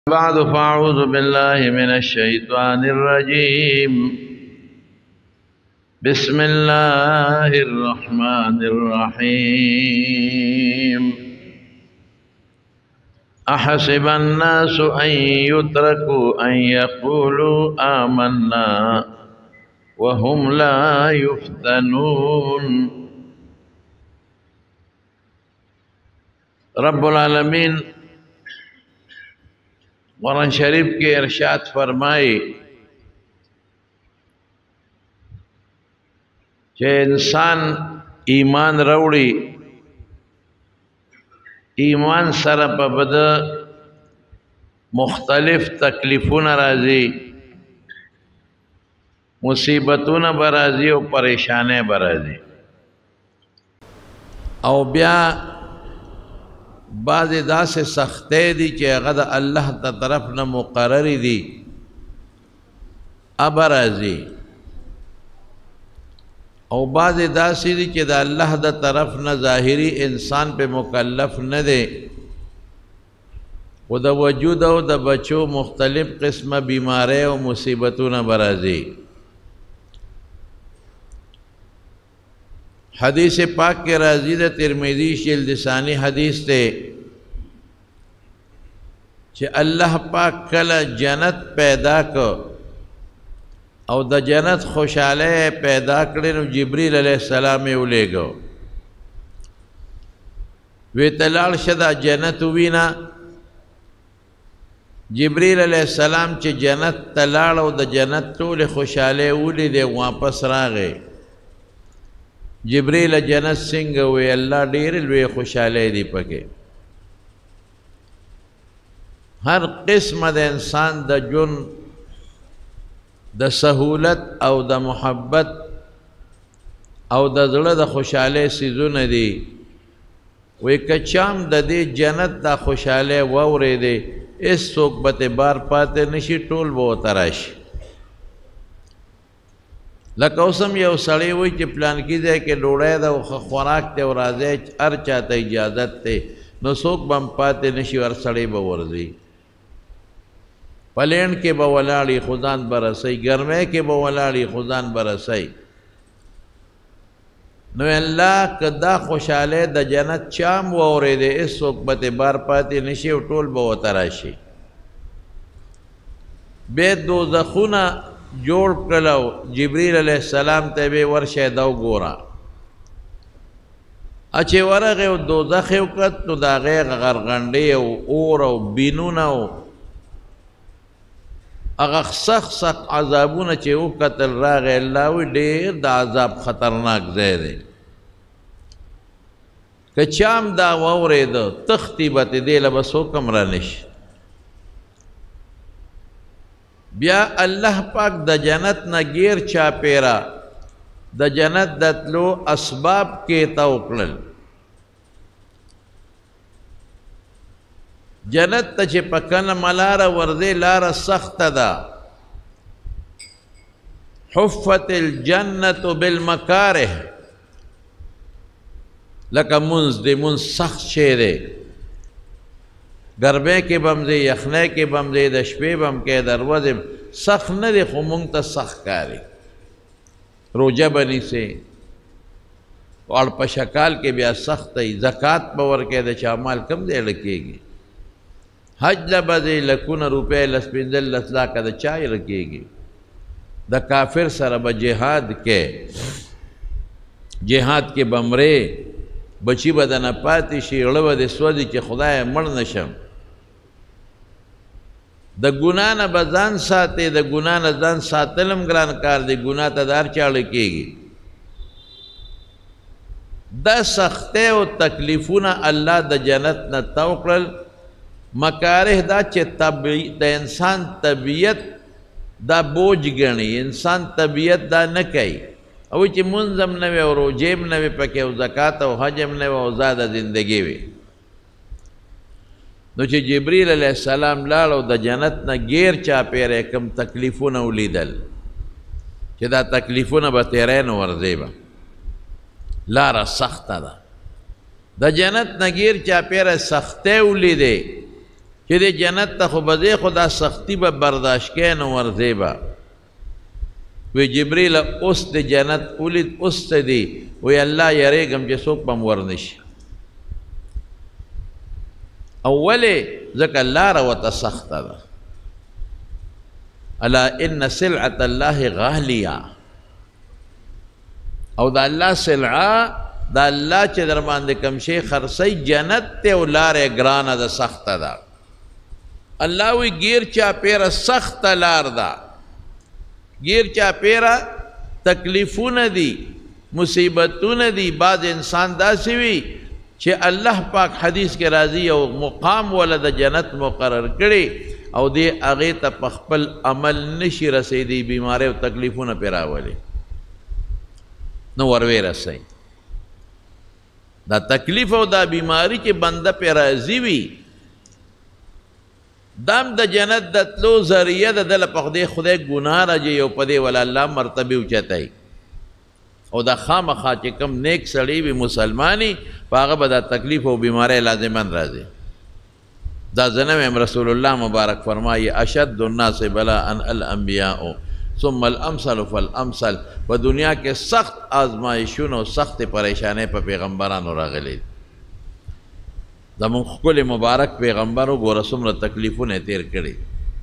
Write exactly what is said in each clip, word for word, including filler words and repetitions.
بعد فأعوذ بالله من الشيطان الرجيم بسم الله الرحمن الرحيم أحسب الناس أن يتركوا أن يقولوا آمنا وهم لا يفتنون. رب العالمین قرآن شریف کے ارشاد فرمائے کہ انسان ایمان روڑی ایمان سر پا بدا مختلف تکلیفون رازی مصیبتون برازی و پریشانے برازی او بیا بعض دا سے سختے دی کہ غد اللہ تا طرف نہ مقرری دی اب رازی او بعض دا سی دی کہ دا اللہ دا طرف نہ ظاہری انسان پہ مکلف نہ دے و دا وجود و دا بچو مختلف قسم بیمارے و مصیبتوں نہ برازی. حدیث پاک کے راضی دا ترمذی جلد ثانی حدیث تے کہ اللہ پاک کل جنت پیدا کو او دا جنت خوشحالے پیدا کرن جبریل علیہ السلام اولے گو وی تلال شدہ جنت وینا جبریل علیہ السلام چے جنت تلال او دا جنت تول خوشحالے اولی دے واپس راغے. جبریل جنت سنگ وی اللہ دیر لوی خوشحالے دی پکے. ہر قسم دا انسان دا جن دا سہولت او دا محبت او دا ذلہ دا خوشحالے سیزون دی وی کچام دا دی جنت دا خوشحالے وورے دے اس سوکبت بار پاتے نشی ٹول بو تراشی. لکه اوسم یو سړی وای چې پلان کې دی کې ډوډۍ ده او خوراک ته او راځي هر چاته اجازت ته نو څوک بم پاتې نشي ور سړی به ورځي پلین کې به ولاړی خدان برسي ګرمه کې به ولاړی خدان برسي. نو الله کدا خوشاله د جنت چام وورې دې اس څوک به بار پاتې نشي او ټول به وتراشي. به دوزخونه جوڑ کلو جبریل علیہ السلام تیبے ورشہ دو گورا اچھے ورغے و دوزخ وقت تو دا غیغ غرغنڈے و اور و بینون و اغا سخ سخ عذابون چے وقت الراغ اللہ وی دیر دا عذاب خطرناک زیدے کچام دا وورے دا تختی باتے دے لبسو کمرانش. بیا اللہ پاک دا جنت نا گیر چا پیرا دا جنت دتلو اسباب کے توقلل جنت تا چے پکن ملارا وردے لارا سخت دا حفت الجنت بالمکارہ لکا منز دے منز سخت شے دے گربے کے بم دے یخنے کے بم دے دشپے بم کے دروازے سخ نہ دے خمونگ تا سخ کاری روجہ بنی سے اور پشکال کے بیا سخت ہے زکاة باور کے دے چامال کم دے لکے گی حج لبدے لکون روپے لسپندل لسلا کا دے چائے لکے گی. دا کافر سرب جہاد کے جہاد کے بمرے بچی بدن پاتی شی غلو دے سودی چی خدای مر نشم دا گناہ نا بزان ساتے دا گناہ نا زان ساتلم گران کار دے گناہ تا دار چاڑکے گی. دا سختے و تکلیفونا اللہ دا جنت نا توقرل مکارہ دا چے دا انسان طبیعت دا بوجھ گنی انسان طبیعت دا نکئی اوی چی منظم نوے اور روجیم نوے پکے و زکاة و حجم نوے و زادہ زندگی وے. نو چی جبریل علیہ السلام لالو دا جنت نا گیر چا پیرے کم تکلیفون اولی دل چی دا تکلیفون با تیرین ورزے با لارا سخت دا دا جنت نا گیر چا پیرے سختے اولی دے چې د جنت ته خو به ځې خو دا سختي به برداشت کې نو ورځې به وی جبریل اوس د جنت ولید اوس ته دی وی الله یریږم چې څوک به م ورنشي او ولې ځکه لاره ورته سخته ده الا ان سلعة الله غالیه او دا الله سلعه دا الله چې در باندې کوم شی خرڅوي جنت ته او لارې ګرانه ده سخته ده الله وی گیر چاپیره سخته لار ده گیر چاپیره تکلیفونه دي مصیبتونه دي بعض انسان داسې وي چې الله پاک حدیث کې راځي او مقام ولا د جنت مقرر کړي او دې هغې ته په خپل عمل نشي رسېدی بیماری او تکلیفونه پرې راولي نو وروی رسئ دا تکلیف او دا بیماری چې بنده پرې راځي وي دام د جنت د تلو ذریعه د دله په خدای خدای ګناه راځي او په دې ولا الله مرتبه اوچتای او دا خامخا چې کم نیک سړی وي مسلمانی په هغه به دا تکلیف او بیماری لازمن راځي دا ځنه رسول الله مبارک فرمایي اشد الناس بلاء الانبیاء ثم الامثل فالامثل په دنیا کې سخت آزمایشونه او سخت پریشانې په پیغمبرانو راغلي زمون خپل مبارک پیغمبرو ګوره څومره تکلیفونه تیر کړي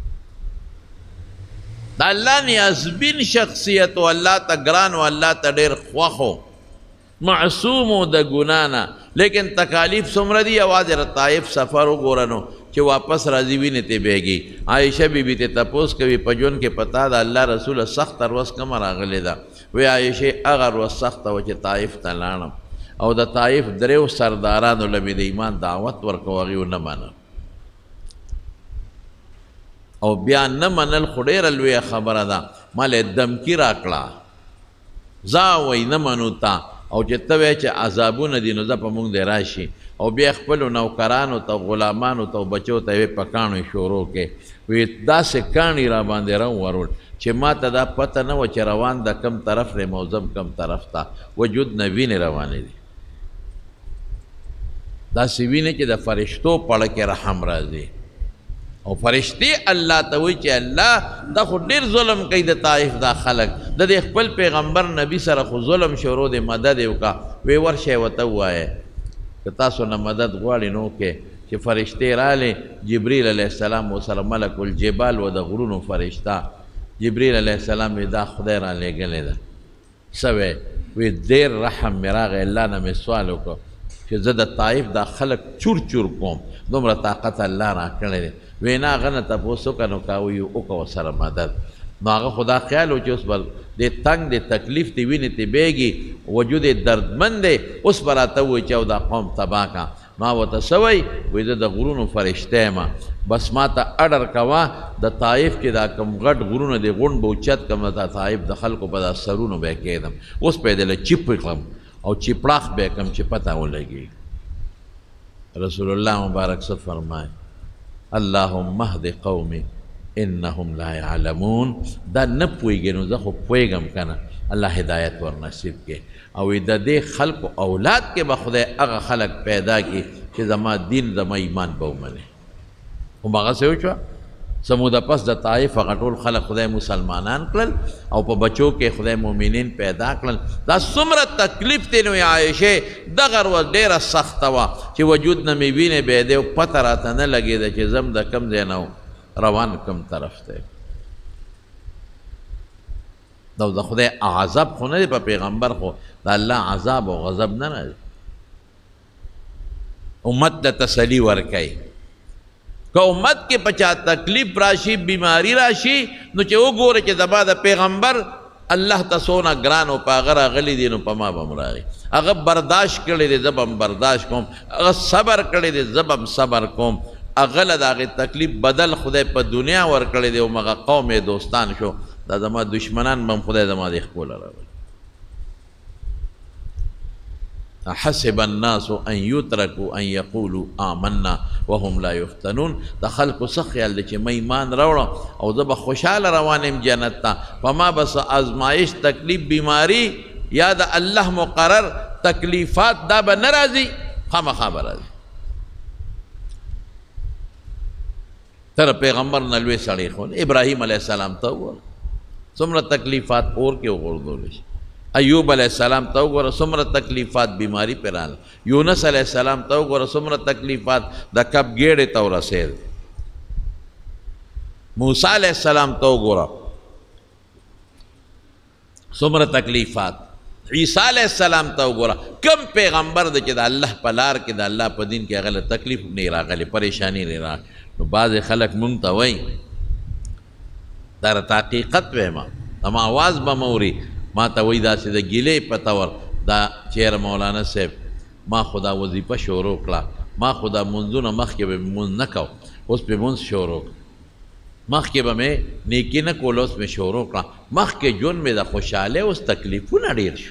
دا الله نیازبین شخصیت او الله ته ګران او الله ته ډېر خوښ معصوم د ګنا نه لیکن تکالیف څومره دي یوازې د طایف سفر وګوره نو چې واپس راځي وینې ته بیږي عایشه بیبي ته تپوس کوي په ژوند کې پتا ده الله رسوله سخته ورځ کومه راغلې ده وی عایشې هغه ورځ سخته وه چې طایف ته لاړم او د طایف دریو سردارانو له مې د ایمان دعوت ورکو هغې ونه منل او بیا نه منل خو ډېره لویه خبره ده ما له دمکي راکړه ځه وی نه منو تا او چې ته وایې چې عذابونه دي نو ځه په موږ دی راشي او بیا خپلو نوکرانو ته غلامانو ته او بچو ته یې په کاڼو شروع کې وی داسې کاڼي را باندې راوورول چې ما ته دا پته نه وه چې روان د کم طرف دی موزم کم طرف ته وجود نه وینې روانې دي داسې وینې چې د فرشتو پړه کې رحم راځي او فرشتې الله ته وایي چې الله دا خو ډېر ظلم کوي د طایف دا خلک د دې خپل پیغمبر نبی سره خو ظلم شروع دی مدد یې وکړه وی ورشئ ورته ووایه که تاسو نه مدد غواړئ نو وکړئ چې فرشتې راغلې جبریل علیه السلام ورسره ملک الجبال و د غرونو فرشته جبریل علیه السلام وی دا خدای را لېږلې ده څه وی وی ډېر رحم مې راغی الله نه مې سوال وکړ چې زه د طایف دا خلک چور چور کوم دومره طاقت الله را کړی دی وی نه هغه نه تپوس وکړه نو کا وی وکړه ورسره مدد نو هغه خو دا خیال و چې اوس به د تنګ د تکلیف دی وینې ته بیږي وجود یې دردمند دی اوس به راته ووایي چې او دا قوم تباه کړه ما ورته څه وایي وایي زه د غرونو فرشته یم بس ما ته اډر کوه د طایف کې دا کوم غټ غرونه دی غونډ به اوچت کړم د طایف د خلکو په دا سرونو به یې کېږدم اوس به یې دله چیپ کړم او چپړاخ به یې کړم چې پته ولګي رسول الله مبارک څه فرمایي اللهم اهد قومي انهم لا يعلمون دا نه پوهېږي نو زه خو پوهېږم که نه الله هدایت ور نصیب کړي او د دې خلکو اولاد کې به خدای هغه خلک پیدا کړي چې زما دین زما ایمان به ومني هماغسې وشوه سمود پس د طایف هغه ټول خلک خدای مسلمانان کړل او په بچو کې خدای مؤمنین پیدا کړل دا څومره تکلیف دی نو عایشې دغه ورځ ډېره سخته وه چې وجود نه مې وینې بهېدې او پته راته نه لګېده چې زم د کم ځای نه روان کم طرف دی دا د خدای عذاب خو نه دی په پیغمبر خو د الله عذاب او غضب نه راځي امت ته تسلي ورکوي که امت کې پچا تکلیف راشي بیماری راشي نو چې وګوره چې زما د پیغمبر الله ته څونه ګران او په هغه راغلی دی نو په ما به هم راغی هغه برداشت کړی دی زه به هم برداشت کوم هغه صبر کړی دی زه به هم صبر کوم هغه له د هغې تکلیف بدل خدای په دنیا ورکړی دی او هغه قوم یې دوستان شو دا زما دشمنان به هم خدای زما د ښکوله راولي حسب الناس ان يتركوا ان يقولوا آمنا وهم لا يفتنون د خلکو څه خیال دی چې ما ایمان راوړم او زه به خوشحاله روان یم جنت ته په ما بس ازمایش تکلیف بیماری یا د الله مقرر تکلیفات دا به نه راځي خامخا به راځي تر پیغمبر نه لوی سړی خو ابراهیم علیه السلام ته وګوره څومره تکلیفات اور کې وغورځول شي. ایوب علیہ السلام ته وګوره څومره تکلیفات بیماری پې راغله. یونس علیہ السلام ته وګوره څومره تکلیفات د کب ګېډې ته ورسېد. موسی علیہ السلام ته وګوره څومره تکلیفات. عیسی علیہ السلام ته وګوره کم پیغمبر دی چې د الله په لار کې د الله په دین کې هغه له تکلیف نه راغلی پریشانی نه راغلی. نو بعضې خلک مونږ ته وایي دا راته حقیقت ویمه زما آواز به موري ما ته وایي داسې د ګیلې په طور دا چېر مولانا صاحب ما خو دا وظیفه شروع کړه ما خو دا مونځونه مخکې به مې مونځ نه کو اوس پې مونځ شروع کړه مخکې به مې نیکي نه کوله اوس مې شروع کړه مخکې ژوند مې د خوشحالۍ اوس تکلیفونه ډېر شو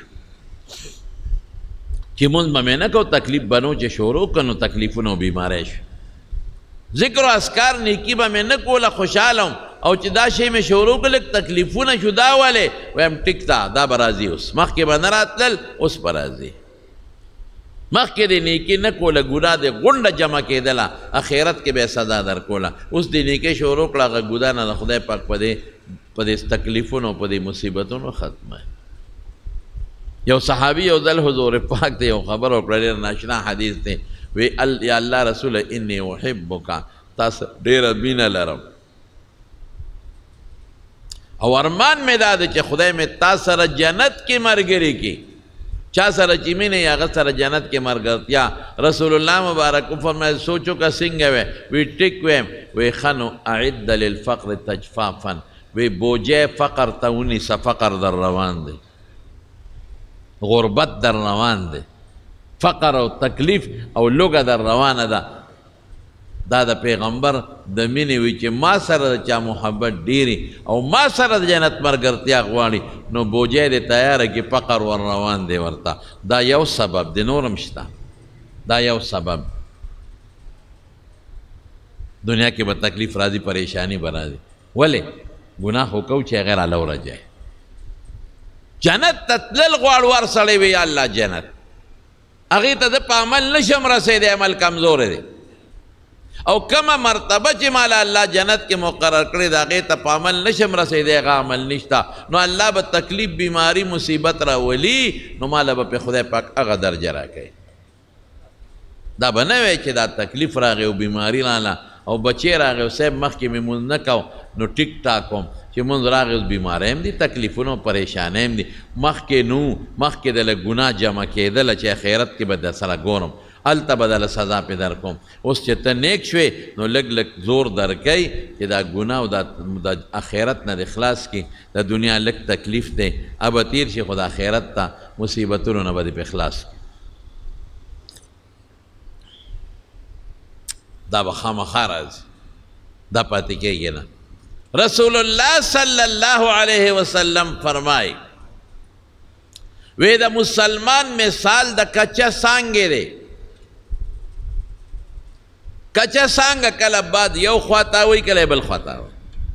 چې مونځ به مې نه کو تکلیف به نو چې شروع کړه نو تکلیفونه او بیماری شو ذکر و اذکار نیکی به مې نه کوله خوشحاله وم او چې دا شی مې شروع کړه لږ تکلیفونه شو دا ولې ویم ټیک ده دا به راځي اوس مخکې به نه راتلل اوس به راځي مخکې د نیکي نه کوله ګناه د غونډه جمع کېدله اخرت کې به یې سزا درکوله اوس د نیکۍ شروع کړه هغه ګناه نه د خدای پاک په دې په دې تکلیفونو په دې مصیبتونو ختمه. یو صحابي یو ځل حضور پاک ته یو خبر وکړه ډېر ناشنا حدیث دی وی یا الله رسوله انی احبک تاسو ډېره مینه لرم او ارمان مې دا دی چې خدای مې تا سره جنت کې ملګري کړي چا سره چې مینه یې هغه سره جنت کې ملګرتیا. رسول الله مبارک وفرمایل سوچو که څنګه وی وی ټیک ویم وی ښه نو اعد للفقر تجفافا وی بوجه فقر ته ونیسه فقر در روان دی غربت در روان دی فقر او تکلیف او لوږه در روانه ده. دا د پیغمبر د مینې وي چې ما سره د چا محبت ډېري او ما سره د جنت ملګرتیا غواړي نو بوجۍ دې تیاره کې فقر ور روان دی ورته. دا یو سبب دی نورم شته دا یو سبب. دنیا کې به تکلیف راځي پریشانی به راځي ولې ګناه خو کوو چې هغه راله ورځي جنت ته تلل غواړ ور سړی وي یا الله جنت هغې ته د په عمل نشم رسېدی عمل کمزوری دی او کمه مرتبه چې مال الله جنت کې مقرر کړی د هغې ته په عمل نشم رسېدی هغه عمل نشته نو الله به تکلیف بیماری مصیبت راولي نو ماله به پې خدای پاک هغه درجه راکوي. دا به نه وی چې دا تکلیف راغی او بیماری راله او بچی راغی او صاحب مخکې مې مونځ نه کو نو ټیک ټاک وم چې مونځ راغی اوس بیماری هم دي تکلیفونه او پریشانی هم دي مخکې نو مخکې دله ګناه جمع کېدله چې آخرت کې به در سره ګورم هلته به دله سزا پې در کوم. اوس چې ته نیک شوې نو لږ لږ زور درکوي چې دا ګناه او د آخرت نه د خلاص کړي د دنیا لږ تکلیف دی ابه تیر شي خو د آخرت ته مصیبتونو نه به دې پې خلاص کړي. دا به خامخا راځي دا پاتې کېږي نه. رسول الله صلی الله علیه وسلم فرمایي وی د مسلمان مثال د کچه سانګې دی. کچه سانګه کله باد یو خواته وي کله بل خواته وي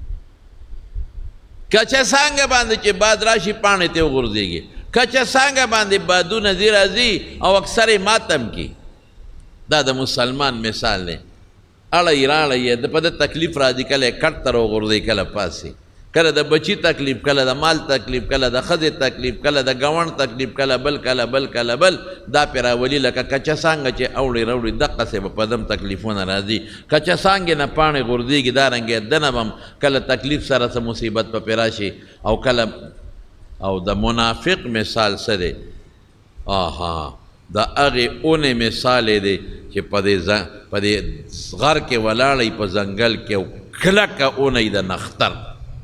کچه سانګه باندې چې باد راشي پاڼې ته وغورځېږي کچه سانګه باندې بادونه ځي راځي او اکثر یې ماتم کی. دا د مسلمان مثال دی اړی راړی یې د په د تکلیف راځي کله یې کټ ته راوغورځي کله پاسې کله د بچی تکلیف کله د مال تکلیف کله د ښځې تکلیف کله د ګاونډ تکلیف کله بل کله بل کله بل دا پې راولي لکه کچه سانګه چې اوړي راوړي دقسې به په دم تکلیفونه راځي کچه سانګې نه پاڼې غورځېږي دارنګې دنه به هم کله تکلیف سره څه مصیبت په پې راشي او کله او د منافق مثال څه دی آها د هغې اونې مثال یې دی چې په دې په دې غر کې ولاړی په ځنګل کې او کلکه اونۍ د نختر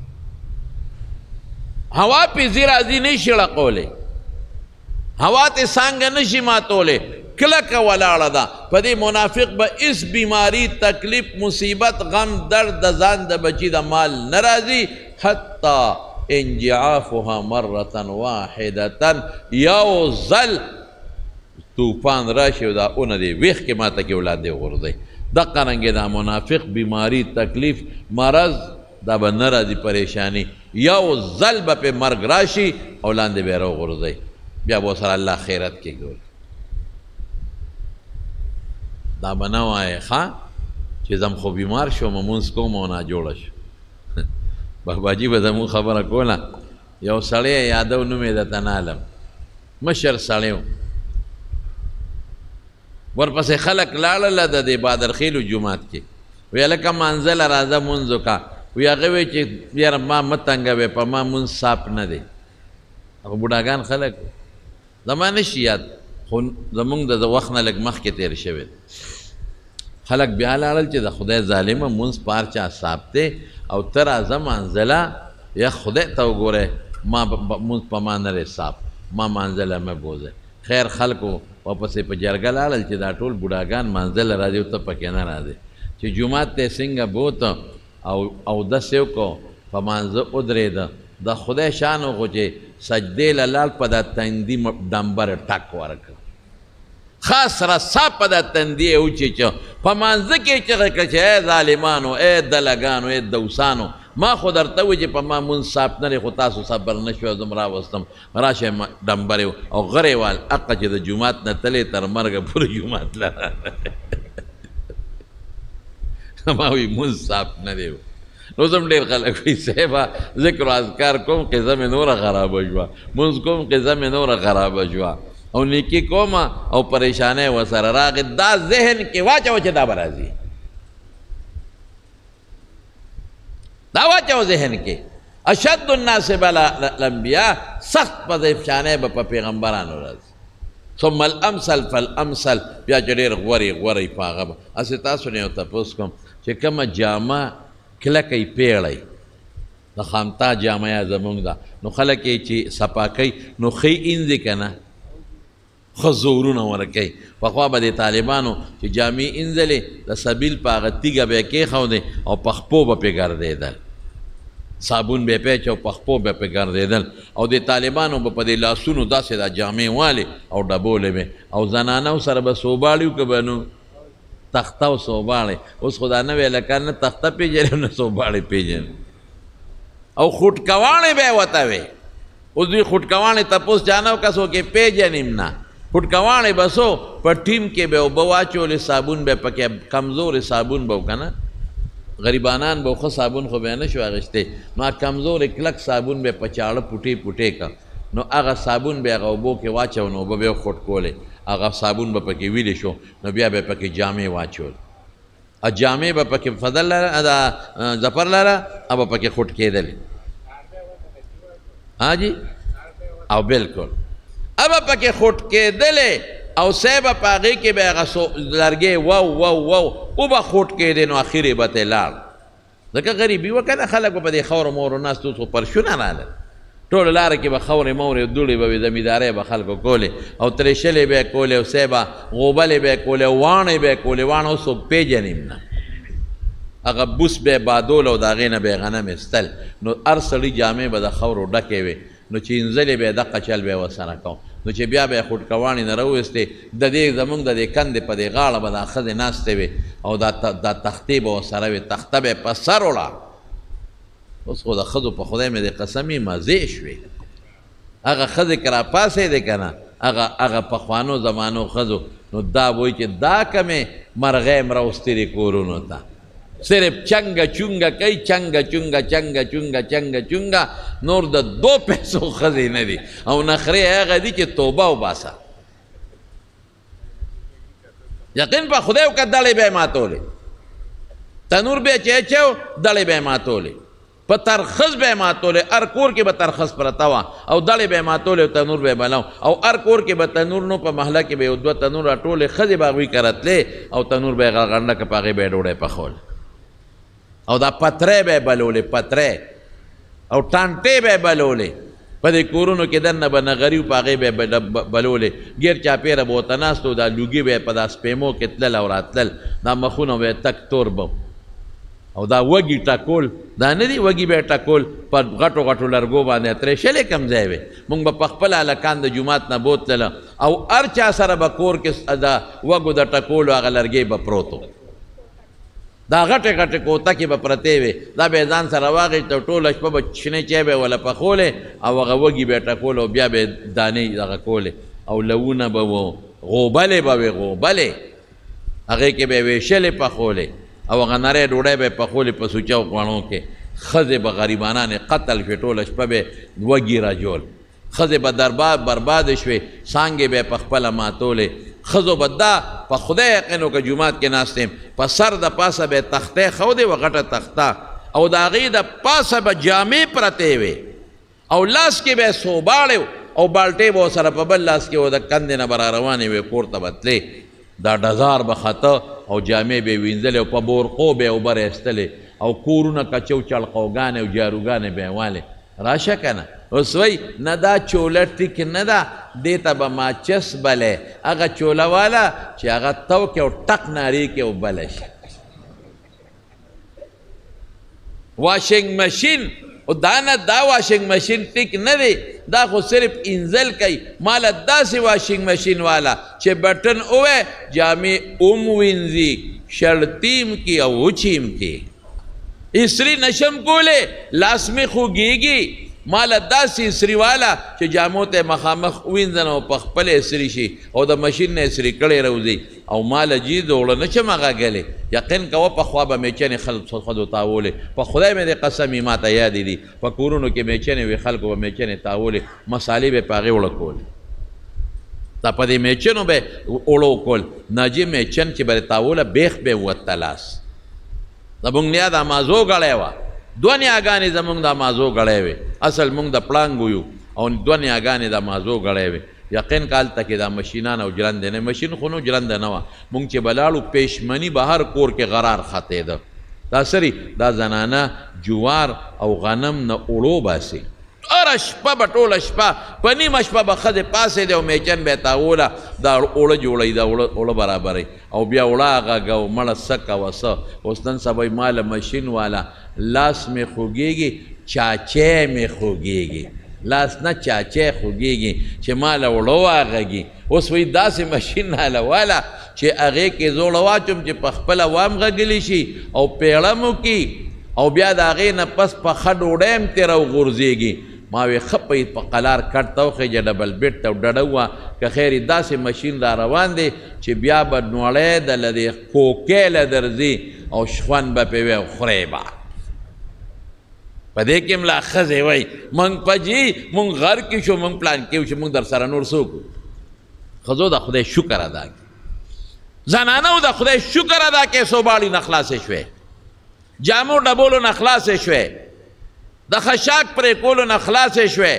هوا پې ځي راځي نشي ړقولی هوا ته څانګه نشي ماتولی کلکه ولاړه ده. په دې منافق به هېڅ بیماري تکلیف مصیبت غم درد د ځان د بچي د مال نه راځي حتی انجعافها مرة واحدة یو ځل طوفان راشي او دا اونه دی ویښ کې ماته کې اولاد دی غورځوي. دقه رنګې دا منافق بیماری تکلیف مرض دا به نه راځي پریشانی یو ځل به پې مرګ راشي او لاندې به یې راوغورځوي بیا به ورسره الله خیرت کې ګوري. دا به نه وایې ښه چې زم خو بیمار شوم مونځ کوم او ناجوړه شو باباجي به زموږ خبره کوله یو سړی یادو نوم یې درته نه علم مشر سړی و ورپسې خلک لاړله د دې بادرخیلو جومات کې وی هلکه مانځله راځه مونځ وکړه وی هغه وی چې یاره ما مه تنګوې په ما مونځ صاف نه دی هغه بوډاګان خلک زما نشي یاد خو زمونږ د وخت نه لږ مخکې تېر شوی خلک بیا لاړل چې د خدای ظالمه مونځ په هر چا صاف دی او ته راځه مانځله یا خدای ته وګورئ ما مونځ په ما نه دی صاف ما مانځله مه بوځئ خیر خلکو واپسې په جرګه لاړل چې دا ټول بوډاګان مانځله راځي او ته پکې نه راځې چې جومات ته یې څنګه بوته او اودس یې وکړو په مانځه ودرېده د خدای شان و خو چې سجدې له لاړ په دا تندي ډمبر ټک ورکړه خاص رسا په دا تندي یې وچېچه په مانځه کې یې چغې کړه چې ای ظالمانو ای دلګانو ای دوسانو ما خو درته وایي چې په ما مونځ صاف نه دی خو تاسو صبر نه شوی زم راوستم راشئ ډمبر او غرې وال حقه چې د جومات نه تلې تر مرګه پورې جومات له ما وایي مونځ صاف نه دی نو زم ډېر خلک وایي صاحبه ذکر و اذکار کوم قصه مې نوره خرابه شوه مونځ کوم قصه مې نوره خرابه شوه او نیکي کوم او پریشانۍ ورسره راغې دا ذهن کې واچوه چې دا به راځي دا واچو ذهن کې اشد الناس بلا الانبیاء سخت پریشانۍ به په پیغمبرانو راځي ثم الامثل فالامثل بیا چې ډېر غورې غورې په هغه به هسې تاسو نه یو تپوس کوم چې کومه جامه کلکه یې پیړئ د خامتا جامه یا زمونږ ده نو خلک یې چې صفا کوي نو ښې انځي که نه ښه زورونه ورکوي پخوا به د طالبانو چې جامې انځلې د سبیل په هغه تیږه به یې کېښودې او په خپو به پرې ګرځېدل صابون به یې پیچ او په خپو به پرې ګرځېدل او د طالبانو به په دې لاسونو داسې دا جامې والې او ډبولې به او زنانو سره به سوباړي و که به نو تخته او سوباړې اوس خو دا نوی لکان نه تخته پېژنې نه سوباړې پېژنې او خوټکواڼې به یې ورته وې اوس دوی خوټکواڼې تپوس چا نه وکړه څوک یې پېژنیم نه خوټکواڼې به څو په ټیم کې به اوبه واچولې صابون به پکې کمزورې صابون به و که نه غریبانان به ښه صابون خو به یې نه شو اخیستی نو هغه کمزورې کلک صابون به یې په چاړه پوټې پوټې که نو هغه صابون به یې هغه اوبو کې واچو نو اوبه به یې خوټکولې هغه صابون به پکې ویلې شو نو بیا به یې پکې جامې واچول ا جامې به پکې فضل لره دا ظفر لره او به پکې خوټ کېدلې ها جي او بالکل اب پکې خوټ کېدلې او صاحب په هغې کې به هغه لرګې وو وو وو او به خوټ کېدې نو اخر یې به ترې لاړ ځکه غریبي وه که نه خلک به په دې خاورو مورو ناست اوس خو پرشونه راغلل ټوله لاره کې به خورې مورې دوړې به وې زمیندارۍ به خلکو کولې او ترېشلې به یې کولې او صاحبه غوبلې به یې کولې او واڼې به یې کولې واڼه اوس خو پېژنیم نه هغه بوس به یې بادول او د هغې نه به یې غنم ایستل نو هر سړي جامې به د خاورو ډکې وې نو چې انځلې به یې دقه چل به یې ورسره کوم نو چې بیا به یې خوټکواڼې نه راویستې د دې زمونږ د دې کندې په دې غاړه به دا ښځې ناستې وې او دا تختې به ورسره وې تخته به یې په سر وړه اوس خو د ښځو په خدای مې د قسمې مزې شوې هغه ښځې که راپاڅېدې که نه هغه هغه پخوانو زمانو ښځو نو دا وایي چې دا کمې مرغۍ م راوستلې کورونو ته صرف چنگا چونگا کوي چنگا چونگا چنگا چونگا چنگا چونگا نور د دو پیسو ښځې نه دي او نخرې هغه دي چې توبه وباسه یقین په خدای وکړه دړې به یې ماتولې تنور به یې چې اچو دړې به یې ماتولې په ترخص به یې ماتولې هر کور کې به ترخص پرته وه او دړې به یې ماتولې او تنور به یې بلو او هر کور کې به تنور نو په محله کې به یو دوه تنور راټولې ښځې به هغوی که راتلې او تنور به یې غرغنډه که په هغې به یې ډوډۍ پخول او دا پترې به یې بلولې پترې او ټانټې به یې بلولې په دې کورونو کې دننه به نغري په هغې به یې بلولې ګیر چاپېره به ورته ناست و دا لوګي به یې په دا سپېمو کې تلل او راتلل دا مخونه به یې تک تور به او دا وږي ټکول دا نه دي وږي به یې ټکول په غټو غټو لرګو باندې اترېشلې کم ځای وې مونږ به په خپله هلکان د جومات نه بوتلله او هر چا سره به کور کې د وږو د ټکولو هغه لرګی به پروت و دا غټې غټې کوته کې به پرتې وې دا به یې ځان سره واخېست او ټوله شپه به شنې چای به یې وله پخولې او هغه وږي به یې ټکول او بیا به یې دانې دغه کولې او لوونه به و غوبلې به وې غوبلې هغې کې به یې وېشلې پخولې او هغه نری ډوډۍ به یې پخولې په سوچو خوړو کې ښځې به غریبانانې قتل شوې ټوله شپه به یې دوه ګیره جول ښځې به درباد برباده شوې څانګې به یې په خپله ماتولې ښځو به دا په خدای یقین وکړه جومات کې ناست یم په سر د پاسه به یې تختې ښودې وه غټه تخته او د هغې د پاسه به جامې پرتې وې او لاس کې به یې سوباړې او بالټې به ورسره په بل لاس کې و د کندې نه به را روانې وې کور ته به تلې دا ډزار به خته او جامې به یې وینځلې او په بورقو به یې اوبه را ایستلې او کورونه کچو چړقوګانې او جاروګانې به یې والې راشه که نه اوس وایي نه دا چوله ټیک نه ده دې ته به ماچس بلی هغه چوله والا چې هغه تو کې او ټک نارې کې او بله شي واشنګ مشین او دا نه دا واشنګ مشین ټیک نه دی دا خو صرف انزل کوي ماله داسې واشنګ مشین والا چې بټن اوه جامې اوم وینځي شړتیم کی او وچیم کی اسری نشم کوله لاس می خوږیږي ماله داسې اسری والا چې جامو ته مخامخ وینځن او په خپل اسری شي او د ماشین نه اسری کړی روځي او ماله جی دوړه نشم غاګلې یقین کوه په خوا به میچنې خلک خودو تاولې په خدای مې د قسم ما ته یاد دي په کورونو کې میچنې وي خلکو به میچنې تاولې مسالې به په هغې وړه کول دا په دې میچنو به وړو کول ناجي میچن چې به تاوله بیخ به وته لاس زمونږ نیا دا مازو غړی وه دوه نیاګانې زمونږ دا مازو غړی وې اصل مونږ د پړانګ یو او دوه نیاګانې دا مازو غړی وې یقین که هلته کې دا مشینان او جلنده نه مشین خو نو جلنده نه وه مونږ چې به لاړو پېشمني به هر کور کې غرار ختېده دا سری دا زنانه جوار او غنم نه اوړو باسي هره شپه به ټوله شپه په نیمه شپه به ښځې پاسېدې او میچن به یې تاوله دا اوړه جوړوي دا اوړه برابروي او بیا اوړه غږه او مړه څه کوه څه اوس نن سبا یې ماله مشین والا لاس مې خوږېږي چاچی مې خوږېږي لاس نه چاچی خوږېږي چې ماله اوړه واغږي اوس وایي داسې مشین ناله والا چې هغې کې زوړه واچوم چې په خپله وام غږلی شي او پیړه مو کي او بیا د هغې نه پس په ښه ډوډۍ هم ترې راوغورځېږي ما وی ښه په په قلار کټ ته وخېجه ډبل بیټ ته ډډه وه که خیر داسې مشین را روان دی چې بیا به نوړی د له دې کوکې له درځي او شخوند به پرې وی او خورې به په دې کې هم لا ښځې وایي موږ په جي موږ غر کې شو موږ پلان کې شو موږ در سره نور څوک ښځو د خدای شکر ادا کړي زنانو د خدای شکر ادا کړي سوباړي نه خلاصې شوې جامو ډبولو نه خلاصې شوې د خشاک پرې کولو نه خلاصې شوې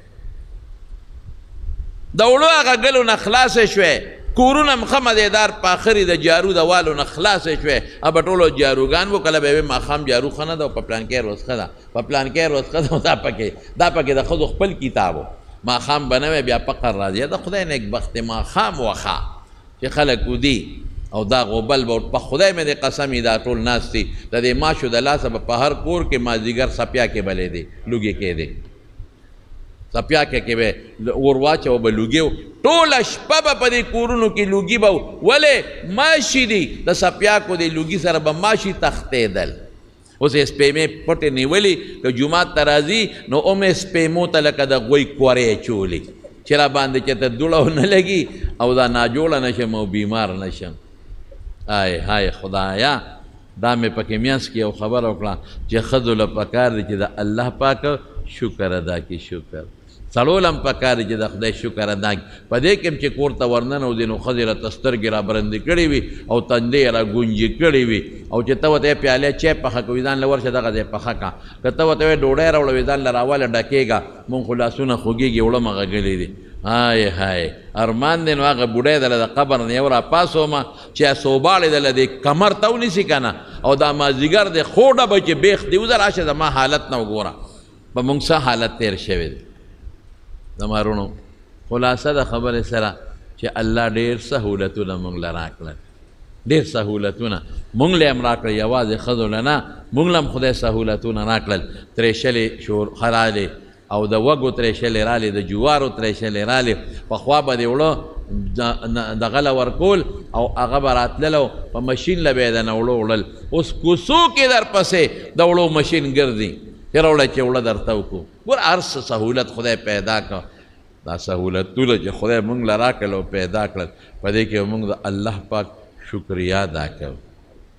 د اوړو هغه ګلو نه خلاصې شوې کورونه هم ښه مزېدار پاخرې د جارو د والو نه خلاصې شوې به ټولو جاروګان وو کله به یې ماښام جارو ښه نه ده او په پلانکۍ روز ښه ده په پلانکۍ روز ښه ده دا پکې دا پکې د ښځو خپل کتاب و ماښام به نه وی بیا فقر راځي د خدای نیکبختې ماښام وښه چې خلک ودي او دا غوبل به په خدای مې د قسمې دا ټول ناست دي د دې ماشو د لاسه به په هر کور کې مازدیګر سپیا کې بلې دی لوګې کېدې سپیا کې کې به اور واچوه به لوګې و ټوله شپه به په دې کورونو کې لوګي به ولې ماشي دي د سپیاکو د لوګي سره به ماشي تښتېدل اوس یې سپېمې پټې نیولې که جومات ته راځي نو هم یې سپېمو ته لکه د غوی کورې چولې چې را باندې چې ته دوړه ونه لګي او دا ناجوړه نشم او بیمار نشم آی های خدایا دا مې پکې میانس کې یو خبره وکړه چې ښځو له پکار دی چې د الله پاک شکر ادا کړي شکر سړو له هم پکار دی چې د خدای شکر ادا کړي په دې کې هم چې کور ته ورننوځي نو ښځې راته سترګې را برندې کړې وي او تندې یې را ګونجې کړې وي او چې ته ورته یې پیالې چای پخه کوي ځان له ورشه دغه ځای پخه کړه که ته ورته وایې ډوډۍ راوړه ځان له راواله ډکېږه مونږ خو لاسونه خوږېږي وړه مه غږلې دي های های ارمان دی نو هغه بوډۍ دله د قبر نه یو راپاسومه چې سوباړې دله د کمر ته ونیسي که نه او دا مازدیګر دی خوډه به چې بیخ دی وزه راشه زما حالت نه وګوره په مونږ څه حالت تیر شوی دی زما رونو خلاصه د خبرې سره چې الله ډېر سهولتونه مونږ له راکړل ډېر سهولتونه مونږ له هم راکړل یوازې ښځو له نه مونږ له هم خدای سهولتونه راکړل ترېشلې شور خرالې او د وږو ترېشلې رالې د جوارو ترېشلې رالې پخوا به دې وړه دغه له ورکول او هغه به راتللو په مشین له به یې د نه وړو وړل اوس کوڅو کې درپسې د وړو مشین ګرځي چې راوړه چې وړه درته وکړو ګوره هر څه سهولت خدای پیدا کړه دا سهولتونه چې خدای مونږ له راکړل او پیدا کړل په دې کې مونږ د الله پاک شکریا ادا کوو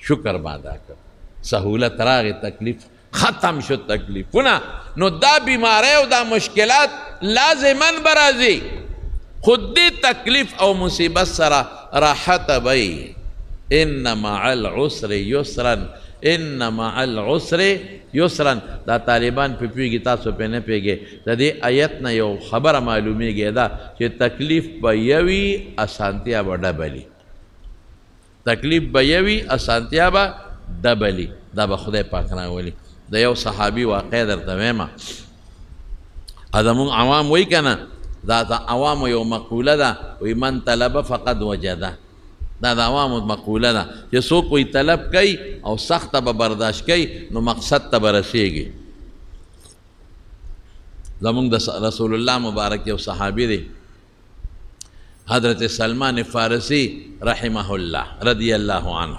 شکر بادا کر سہولت راغ تکلیف ختم شو تکلیفونه نو دا بیماری او دا مشکلات لازمن برازی خود دی تکلیف او مصیبت سره راحت بی ان مع العسر یسرا ان مع العسر یسرا دا طالبان پی پیگی تاسو پی نپیگی دا دی آیت نا یو خبر معلومی گی دا چه تکلیف با یوی اسانتیا با ڈبلی تکلیف با یوی اسانتیا با ڈبلی دا با خدای پاک راولی دا یو صحابی واقع در تویما ادمون عوام وی کنا دا دا عوام یو مقوله دا وی من طلب فقد وجده دا دا عوام مقوله دا چې سو کوئی طلب کئی او سخت با برداشت کئی نو مقصد تا برسیگی زمون دا رسول اللہ مبارک یو صحابی دی حضرت سلمان فارسی رحمہ اللہ رضی اللہ عنہ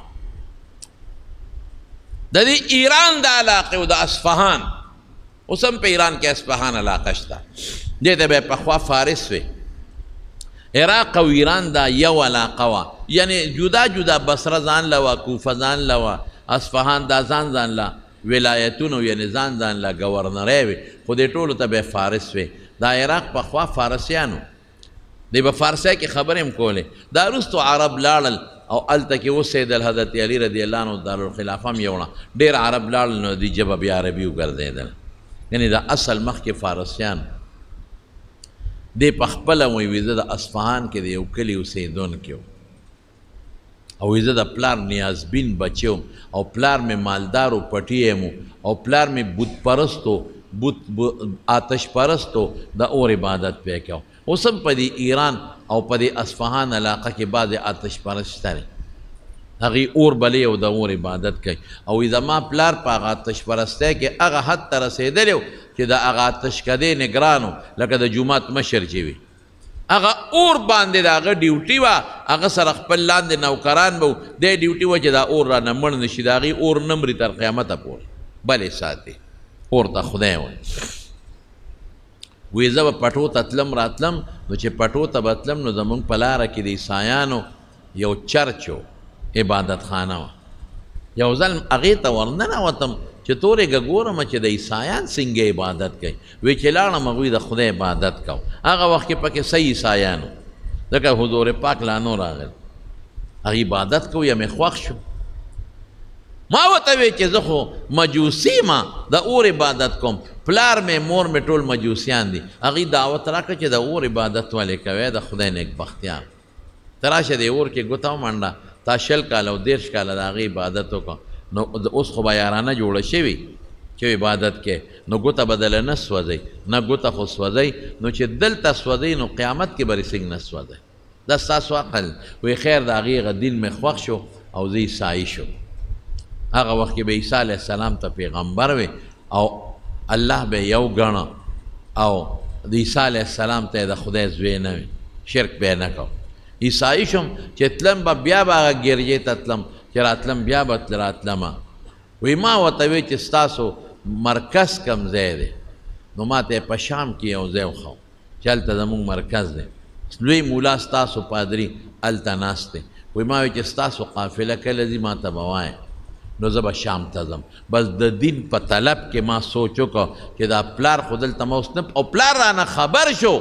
دا دی ایران دا علاقه و دا اصفهان اسم پہ ایران کے اصفهان علاقه شتا دیتے بے پخوا فارس وی عراق و ایران دا یو علاقه وا یعنی جدا جدا بصره زان لوا کوفه زان لوا اصفهان دا زان زان لا ولایتونو یعنی زان زان لا گورنره وی خودی ټولو ته به فارس وی دا عراق پخوا فارسیانو دی به فارسی کې خبرې م کولې دا وروستو عرب لاړل او هلته کې اوسېدل حضرت علی رضی الله عنه دارالخلافه هم یوړه ډېر عرب لاړل نو دی ژبه بیا عربي وګرځېدل یعنی دا اصل مخکې فارسیان دی پخپله وی وی زه د اصفهان کې د یو کلي اوسېدونکی وم او وی زه د پلار نیازبین بچی وم او پلار مې مالدار و پټی یم او پلار مې بت پرستو آتش پرستو د اور عبادت پې کوم اوس هم په دې ایران او په دې اصفهان علاقه کې بعضې آتش پرست شته دی هغې اور بلې او د اور عبادت کوي او وی زما پلار په هغه آتش پرستی کې هغه حد ته رسېدلی و چې د هغه آتشکدې نګرانو لکه د جومات مشر چې وي هغه اور باندې د هغه ډیوټي وه هغه سره خپل لاندې نوکران به و دی ډیوټي وه چې دا اور رانه مړ نه شي د هغې اور نه مري تر قیامته پورې بلې ساتي اور ته خدای وایي وی زه به پټو ته تلم راتلم نو چې پټو ته به تلم نو زمونږ په لاره کې د عیسایانو یو چرچ و عبادت خانه وه یو ځل هغې ته ورننوتم چې تورې ګورم چې د عیسایان څنګه عبادت کوي وی چې لاړم هغوی د خدای عبادت کو هغه وخت کې پکې صحیح عیسایانو ځکه حضور پاک لا نو راغل هغه عبادت کو یا مې خوښ شو ما ورته وی چې زه خو مجوسي ما د اور عبادت کوم پلار مې مور مې ټول مجوسیان دي هغې دعوت راکړه چې د اور عبادت ولې کوی د خدای نیکبختیان ته راشه د اور کې ګوته ومنډه تا شل کاله او دېرش کاله د هغې عبادت وکړه نو اوس خو به یارانه جوړه شوي چې عبادت کې نو ګوته به دله نه سوځئ نه ګوته خو سوځئ نو چې دلته سوځئ نو قیامت کې به رسېږ نه سوځئ دا ستاسو عقل وی خیر د هغې هغه دین مې خوښ شو او زه عیسایي شو هغه وخت کې به عیسی علیه السلام ته پیغمبر وی او الله به یو ګڼه او د عیسی علیه السلام ته د خدای زوی نه وي شرک به یې نه کو عیسایي شم چې تلم به بیا به هغه ګرجې ته تلم چې راتلم بیا به تل راتلمه وی ما ورته وی چې ستاسو مرکز کم ځای دی نو ما ته یې په شام کې یو ځای وښو چې هلته زموږ مرکز دی لوی مولا ستاسو پادري هلته ناست دی وی ما وی چې ستاسو قافله کله ځي ما ته به وایه نو زه به شام ته ځم بس د دین په طلب کې ما سوچ وکړه چې دا پلار خو دلته ما اوس نه او پلار رانه خبر شو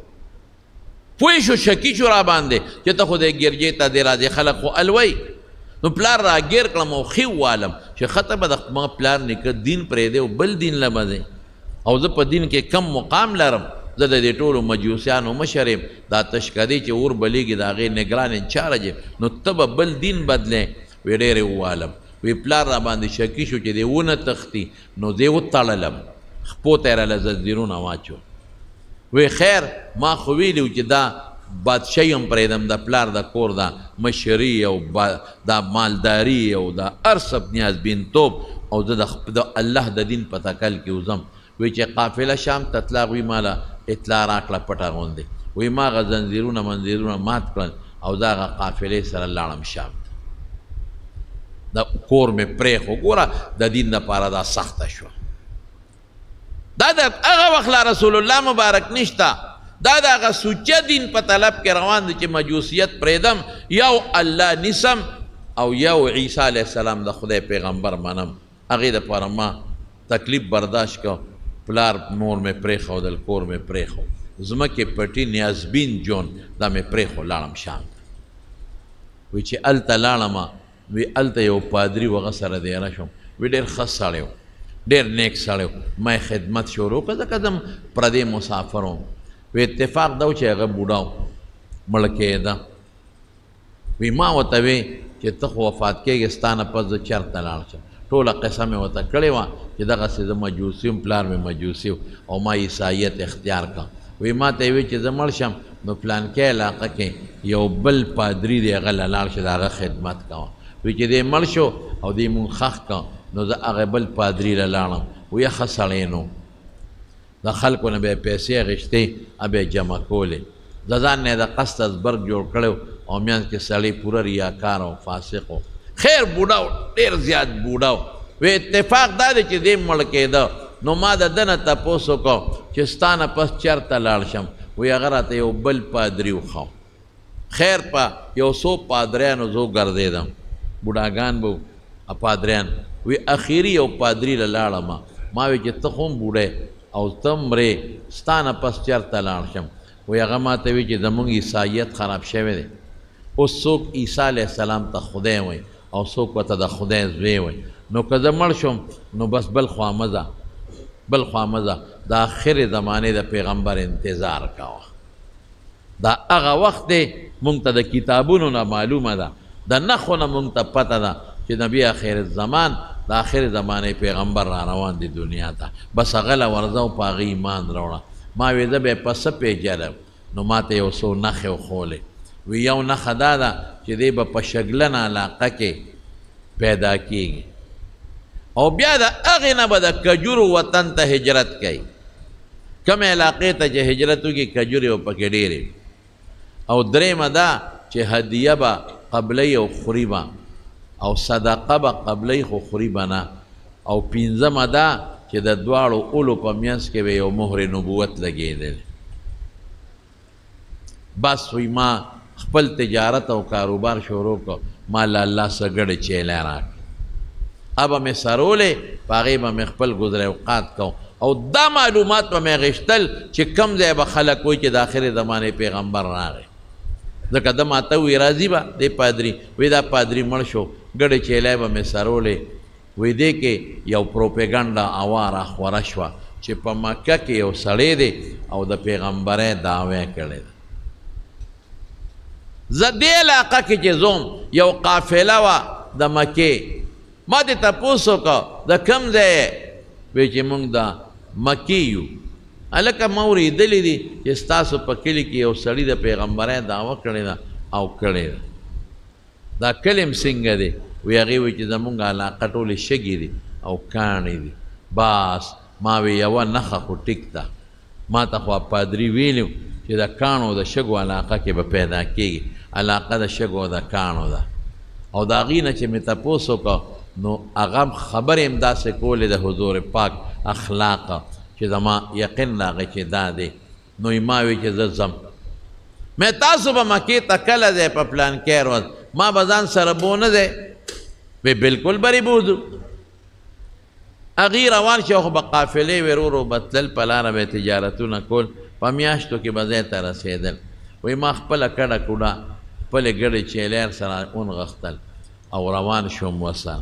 پوه شو شکي شو را باندې چې ته خو د ګرجې ته دی راځې خلک خو الوی نو پلار را ګیر کړم او ښې ووالم چې ښه ته به د ما پلار نیکه دین پرېږدی او بل دین له به ځې او زه په دین کې کم مقام لرم زه د دې ټولو مجوسیانو مشر یم دا تشکدې چې اور بلیږي د هغې نګران انچارج یم نو ته به بل دین بدلې وی ډېرې ووالم وی پلار را باندې شکی شو چې دی ونه تختی نو دی وتړلم خپو ته یې راله زنځیرونه واچو وی خیر ما خو ویلي و چې دا بادشاهي هم پرېږدم د پلار د کور دا مشري او دا مالداري او دا هر څه نیازبینتوب او زه د الله د دین په تکل کې وځم وی چې قافله شام ته تله هغوی ماله اطلاع راکړه پټه غوندې وی ما هغه زنځیرونه منځیرونه مات کړل او دا هغه قافلې سره لاړم شام ته دا کور مې پرېښو ګوره د دین دپاره دا سخته شوه دا د هغه وخت لا رسول الله مبارک نشته دا د هغه سوچه دین په طلب کې روان دی چې مجوسیت پرېږدم یو الله نیسم او یو عیسی علیه السلام د خدای پیغمبر منم هغې دپاره ما تکلیف برداشت که پلار مور مې پرېښودل کور مې پرېښود ځمکې پټي نیازبین جون دا مې پرېښو لاړم شام ته وی چې هلته لاړمه وی هلته یو پادري و هغه سره دیره شوم وی ډېر ښه سړی و ډېر نیک سړی و ما یې خدمت شروع کړه ځکه زه پردی مسافر وم وی اتفاق دا و چې هغه بوډا و مړه کېده وی ما ورته وی چې ته خو وفات کېږې ستا نه پس زه چېرته لاړ شم ټوله قصه مې ورته کړې وه چې دغسې زه مجوسي وم پلار مې مجوسي و او ما عیسایت اختیار کړه وی ما ته یې وی چې زه مړ شم نو پلانکې علاقه کې یو بل پادري دی هغه له لاړ شه د هغه خدمت کوه وی چې دی مړ شو او دی مونږ ښخ کړه نو زه هغه بل پادري له لاړم وی ښه سړی نو د خلکو نه به یې پیسې اخېستې او به یې جمع کولې د ځان نه یې د قصد ازبرګ جوړ کړی او میانځ کې سړی پوره ریاکار او فاسق و خیر بوډا و ډېر زیات بوډا و وی اتفاق دا دی چې دی مړ کېده نو ما د ده نه تپوس وکړو چې ستا نه پس چېرته لاړ شم وی هغه راته یو بل پادري وښو خیر په یو څو پادریانو زه وګرځېدم بوډاګان به پادریان وی اخیري یو پادري له لاړمه ما وی چې ته خو هم بوډی او ته مرې ستا نه پس چېرته لاړ شم وی هغه ما ته وی چې زمونږ عیسایت خراب شوی دی اوس څوک عیسی علیه السلام ته خدای وی او څوک ورته د خدای زوی وی نو که زه مړ شم نو بس بل خوا مه ځه بل خوا مه ځه د آخرې زمانې د پیغمبر انتظار کوه دا هغه وخت دی مونږ ته د کتابونو نه معلومه ده د نښو نه مونږ ته پته ده چې نبي آخر الزمان د آخر زمانې پیغمبر را روان دی دنیا ته بس هغه له ورځه او په هغه ایمان راوړه ما وی زه به یې په څه پېژنم نو ما ته یو څو نښې وښولې وی یو نښه دا ده چې دی به په شګلنه علاقه کې پیدا کېږي او بیا د هغې نه به د کجورو وطن ته هجرت کوي کمې علاقې ته چې هجرت وکړي کجورې به پکې ډېرې او درېیمه دا چې هدیه به قبلۍ او خوري به او صدقه به قبلۍ خو خوري به نه او پنځمه دا چې د دواړو اولو په منځ کې به یو مهر نبوت لګېدل بس وی ما خپل تجارت او کاروبار شروع کړ ما له الله څه ګډې چیلی راکړې ابه مې سرولې په هغې به مې خپل ګذر اوقات کو او دا معلومات به مې اخېستل چې کم ځای به خلک وایي چې د آخرې زمانې پیغمبر راغی ځکه ده ما ته وی راځي به دی پادري وی دا پادري مړ شو ګډې چیلی به مې سرولې وی دې کې یو پروپیګنډه هوا راخوره شوه چې په مکه کې یو سړی دی او د پیغمبرۍ دعوی کړی ده زه دې علاقه کې چې ځوم یو قافله وه د مکې ما دې تپوس وکړه د کوم ځای یې وی چې موږ د مکې یو هلکه ما اورېدلی دي چې ستاسو په کلي کې یو سړي د پیغمبرۍ دعوه کړې ده او کړې ده دا کلي م څنګه دی وی هغې وی چې زمونږ علاقه ټولې شګې دي او کاڼې دي بس ما وی یوه نښه خو ټیک ده ما ته خو پادري ویلي چې د کاڼو د شګو علاقه کې به پیدا کېږي علاقه د شګو د کاڼو ده او د هغې نه چې مې تپوس وکړه نو هغه خبرې هم داسې کولې د حضور پاک اخلاقه چې زما یقین راغی چې دا دی نو یې ما وی چې زه ځم مې تاسو به مکې ته کله دی په پلانکې ورځ ما به ځان سره بونه دی وی بلکل بری بوځو هغې روان شو خو به قافلې وې ورو ورو به تلل په لاره به یې تجارتونه کول په میاشتو کې به ځای ته رسېدل وی ما خپله کډه کوډه خپلې ګډې چیلیر سره ونغښتل او روان شوم ورسره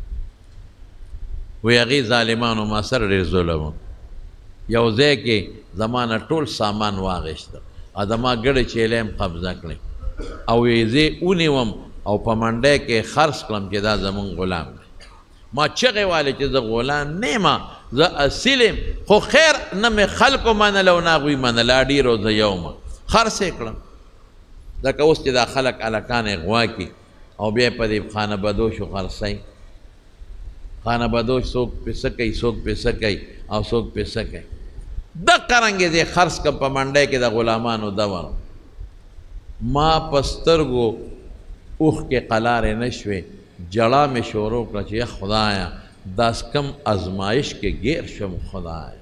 وی هغې ظالمانو ما سره ډېر ظلم یو ځای کې زما نه ټول سامان واغېسته او زما ګډې چیلې هم قبضه کړې او یې زه ونیوم او په منډی کې خرڅ کړم چې دا زمونږ غلام دی ما چغې والې چې زه غلام نه یم زه اصیل یم خو خیر نه مې خلکو منله او نه هغوی منله ډېرو زه یو یم خرڅ یې کړم ځکه اوس چې دا خلک هلکان یې غوا کړي او بیا یې په دې خانه بدوشو خرڅوي خانه بدوش څوک پیسه کوي څوک پیسه کوي او څوک پیسه کوي دقه رنګې دې خرڅ کړم په منډی کې د غلامانو دور ما په سترګو اوښکې قلارې نه شوې جړا مې شروع کړه چې خدایه داس کم ازمایش کې گیر شم خدایه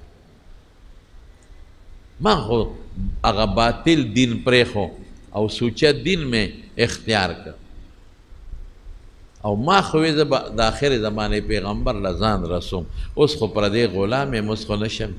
ما خو هغه باطل دین پرېښو او سوچه دین مې اختیار کړ او ما خوی زه به د آخر زمانې پیغمبر له ځان رسوم اوس خو پردی غلام یم اوس خو نشم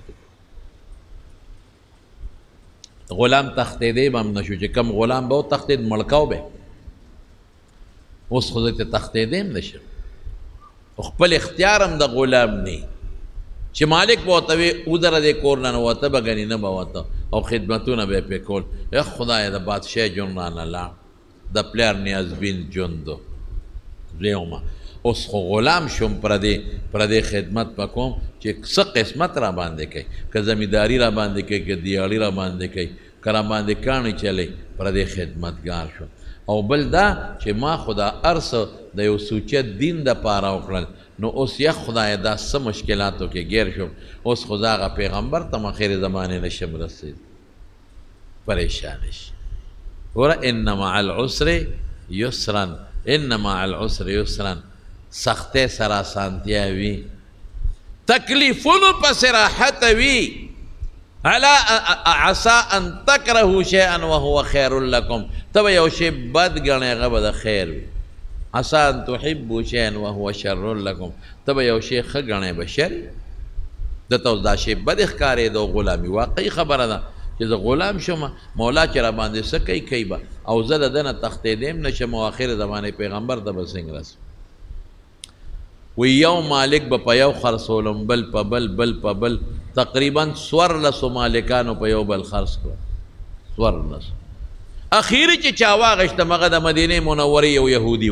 غلام تښتېدی به هم نشو چې کم غلام به وتښتېد مړکاو به اوس خو زه ته تښتېدی هم نشم خپل اختیار هم د غلام نه چې مالک به ورته وي ودره دې کور نه نوته به ګنې نه به وته او خدمتونه به یې پرې کول ای خدایه د بادشاه ژوند رانه لاړ د پلار نیازبین ژوند و زیومه اوس خو غلام شم پردې پردې خدمت به کوم چې څه قسمت را باندې کوي که زمینداري را باندې کوي که دیاړي را باندې کوي که را باندې کاڼي چلی پردې خدمتګار شم او بل دا چې ما خو دا هر څه د یو سوچه دین دپاره وکړل نو اوس یک خدای دا څه مشکلاتو کې ګیر شم اوس خو زه هغه پیغمبر ته آخر زمانې نشم رسید پریشان شي ګوره ان مع العسر یسرا ان مع العسر یسرا سختۍ سره اسانتیا وي تکلیفونو پسې راحت وي علا عسى ان تکرهوا شیئا وهو خیر لکم ته به یو شی بد ګڼې هغه به د خیر وي عسى ان تحبوا شیئا وهو شر لکم ته به یو شی ښه ګڼې به شر درته اوس دا شی بد ښکارېده غلامي واقعي خبره ده چې زه غلام شم مولا چې را باندې څه کوي کوي به او زه د ده نه تښتېدی هم نشم او آخر زمانې پیغمبر ته به څنګه رسم وی یو مالک به په یو خرڅولم بل په بل بل په بل تقریبا څوارلسو مالکانو په یو بل خرڅ کړه څوارلسو اخیري چې چا واغېشتم هغه د مدینې منورې یو یهودي و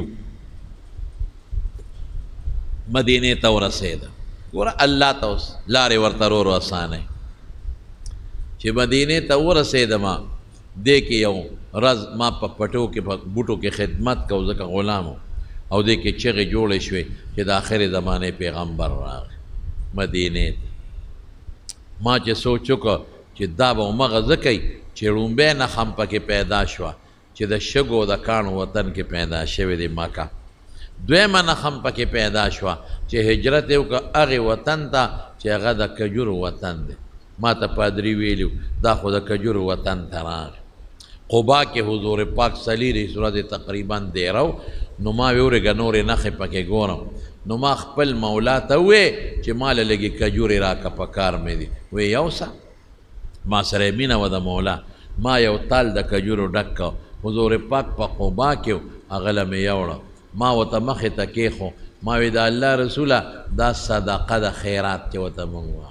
مدینې ته ورسېده ګوره الله ته اوس لارې ورته رورو اسانه چې مدینې ته ورسېدم دې کې یو ورځ ما په پټو کې په بوټو کې خدمت کو ځکه غلام او دې کې چغې جوړې شوې چې د آخر زمانې پیغمبر راغی مدینې ما چې سوچ وکړه چې دا به همغه ځه کوي چې ړومبی نښم پکې پیدا شوه چې د شګو د کاڼو وطن کې پیدا شوې دی مکه دویمه نښم پکې پیدا شوه چې هجرت یې وکړه هغې وطن ته چې هغه د کجورو وطن دی ما ته پادري ویلي دا خو د کجورو وطن ته راغی قبا کې حضور پاک صلیری صورت تقریبا دیرو نو ما وی ورېږه نورې نښې پکې ګورم نو ما خپل مولا ته ووې چې ما له لږې کجورې راکه په کار مې دي وی یو څه ما سره یې مینه وه د مولا ما یو تال د کجورو ډک کړ حضور پاک په قبا کې هغه له مې یوړه ما ورته مخې ته کېښو ما وی د الله رسوله دا صدقه د خیرات چې ورته مونږ وایو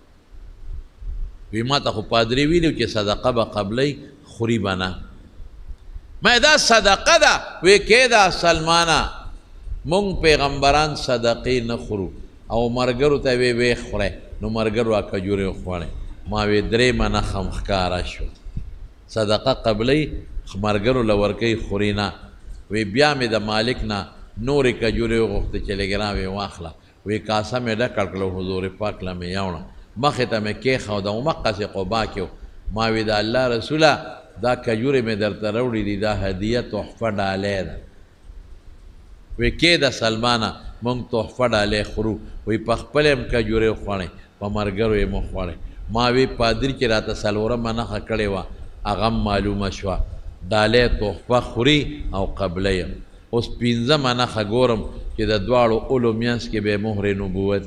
وی ما ته خو پادري ویلي چې صدقه به قبلی خوري به نه ما دا صدقه ده وی کې ده سلمانه مونږ پیغمبران صدقې نه خورو او مرګرو ته وی وی خورئ نو مرګرو کجورې وخوړئ ما وی درېیمه نښه ښکاره شو صدقه قبلی مرګرو له ورکوي خوري نه وی بیا مې د مالک نه نورې کجورې وغوښتې چې لږ راوې واخله وی کاسه مې ډکه کړله حضور پاک له مې یوړه مخې ته مې کېښوده همقسې قبا کې ما وی د الله رسوله دا کجورې مې درته راوړي دي دا هدیه تحفه ډالۍ ده وی کې د سلمانه مونږ تحفه ډالۍ خورو وی په خپله یم کجورې وخوړئ په مرګرو یې مه خوړئ ما وی پادري چې راته څلورمه نښه کړې وه هغه هم معلومه شوه ډالۍ تحفه خوري او قبله یم اوس پنځمه نښه ګورم چې د دواړو اولو منځ کې به مهر نبوت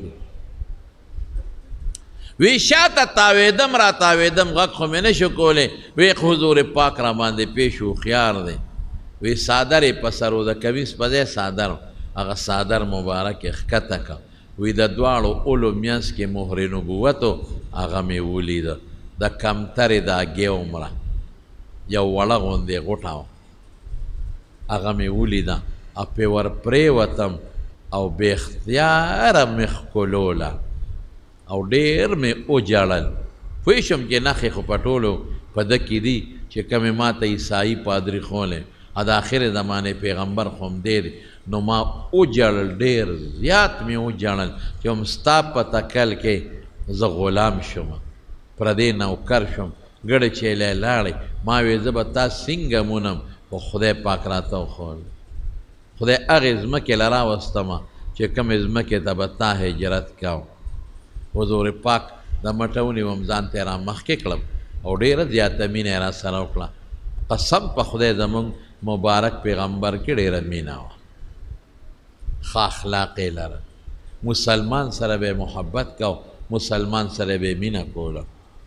وی شاته تاویدم را تاویدم غږ خو مې نه شو کولی وی حضور پاک را باندې پیش هوښیار دی وی صادر یې په سر و د کمیس په ځای صادر هغه صادر مبارک یې ښکته کړه وی د دواړو اولو منځ کې مهر نبوت و هغه مې ولیده د کمترې د اګې عمره یو وړه غوندې غوټه وه هغه مې ولیده او پې ور پرېوتم او بې اختیاره مې ښکلوله او ډېر مې وجړل پوه شم چې نښې خو په ټولو په ده کې دي چې کمې ما ته عیسایي پادري ښولی او د آخر زمانې پیغمبر خو هم دی دی نو ما وجړل ډېر زیات مې وجړل چې هم ستا په تکل کې زه غلام شم پردې نوکر شم ګډه چیلی لاړې ما وی زه به تا څنګه مونم خو خدای پاک راته وښول خدای هغې ځمکې له راوستمه چې کومې ځمکې ته به تا هجرت کوم حضور پاک د مټه ونیوم ځان ته یې را مخکې کړم او ډېره زیاته مینه یې را سره وکړه قسم په خدای زمونږ مبارک پیغمبر کې ډېره مینه وه ښه اخلاق یې لره مسلمان سره به محبت کو مسلمان سره به مینه کوله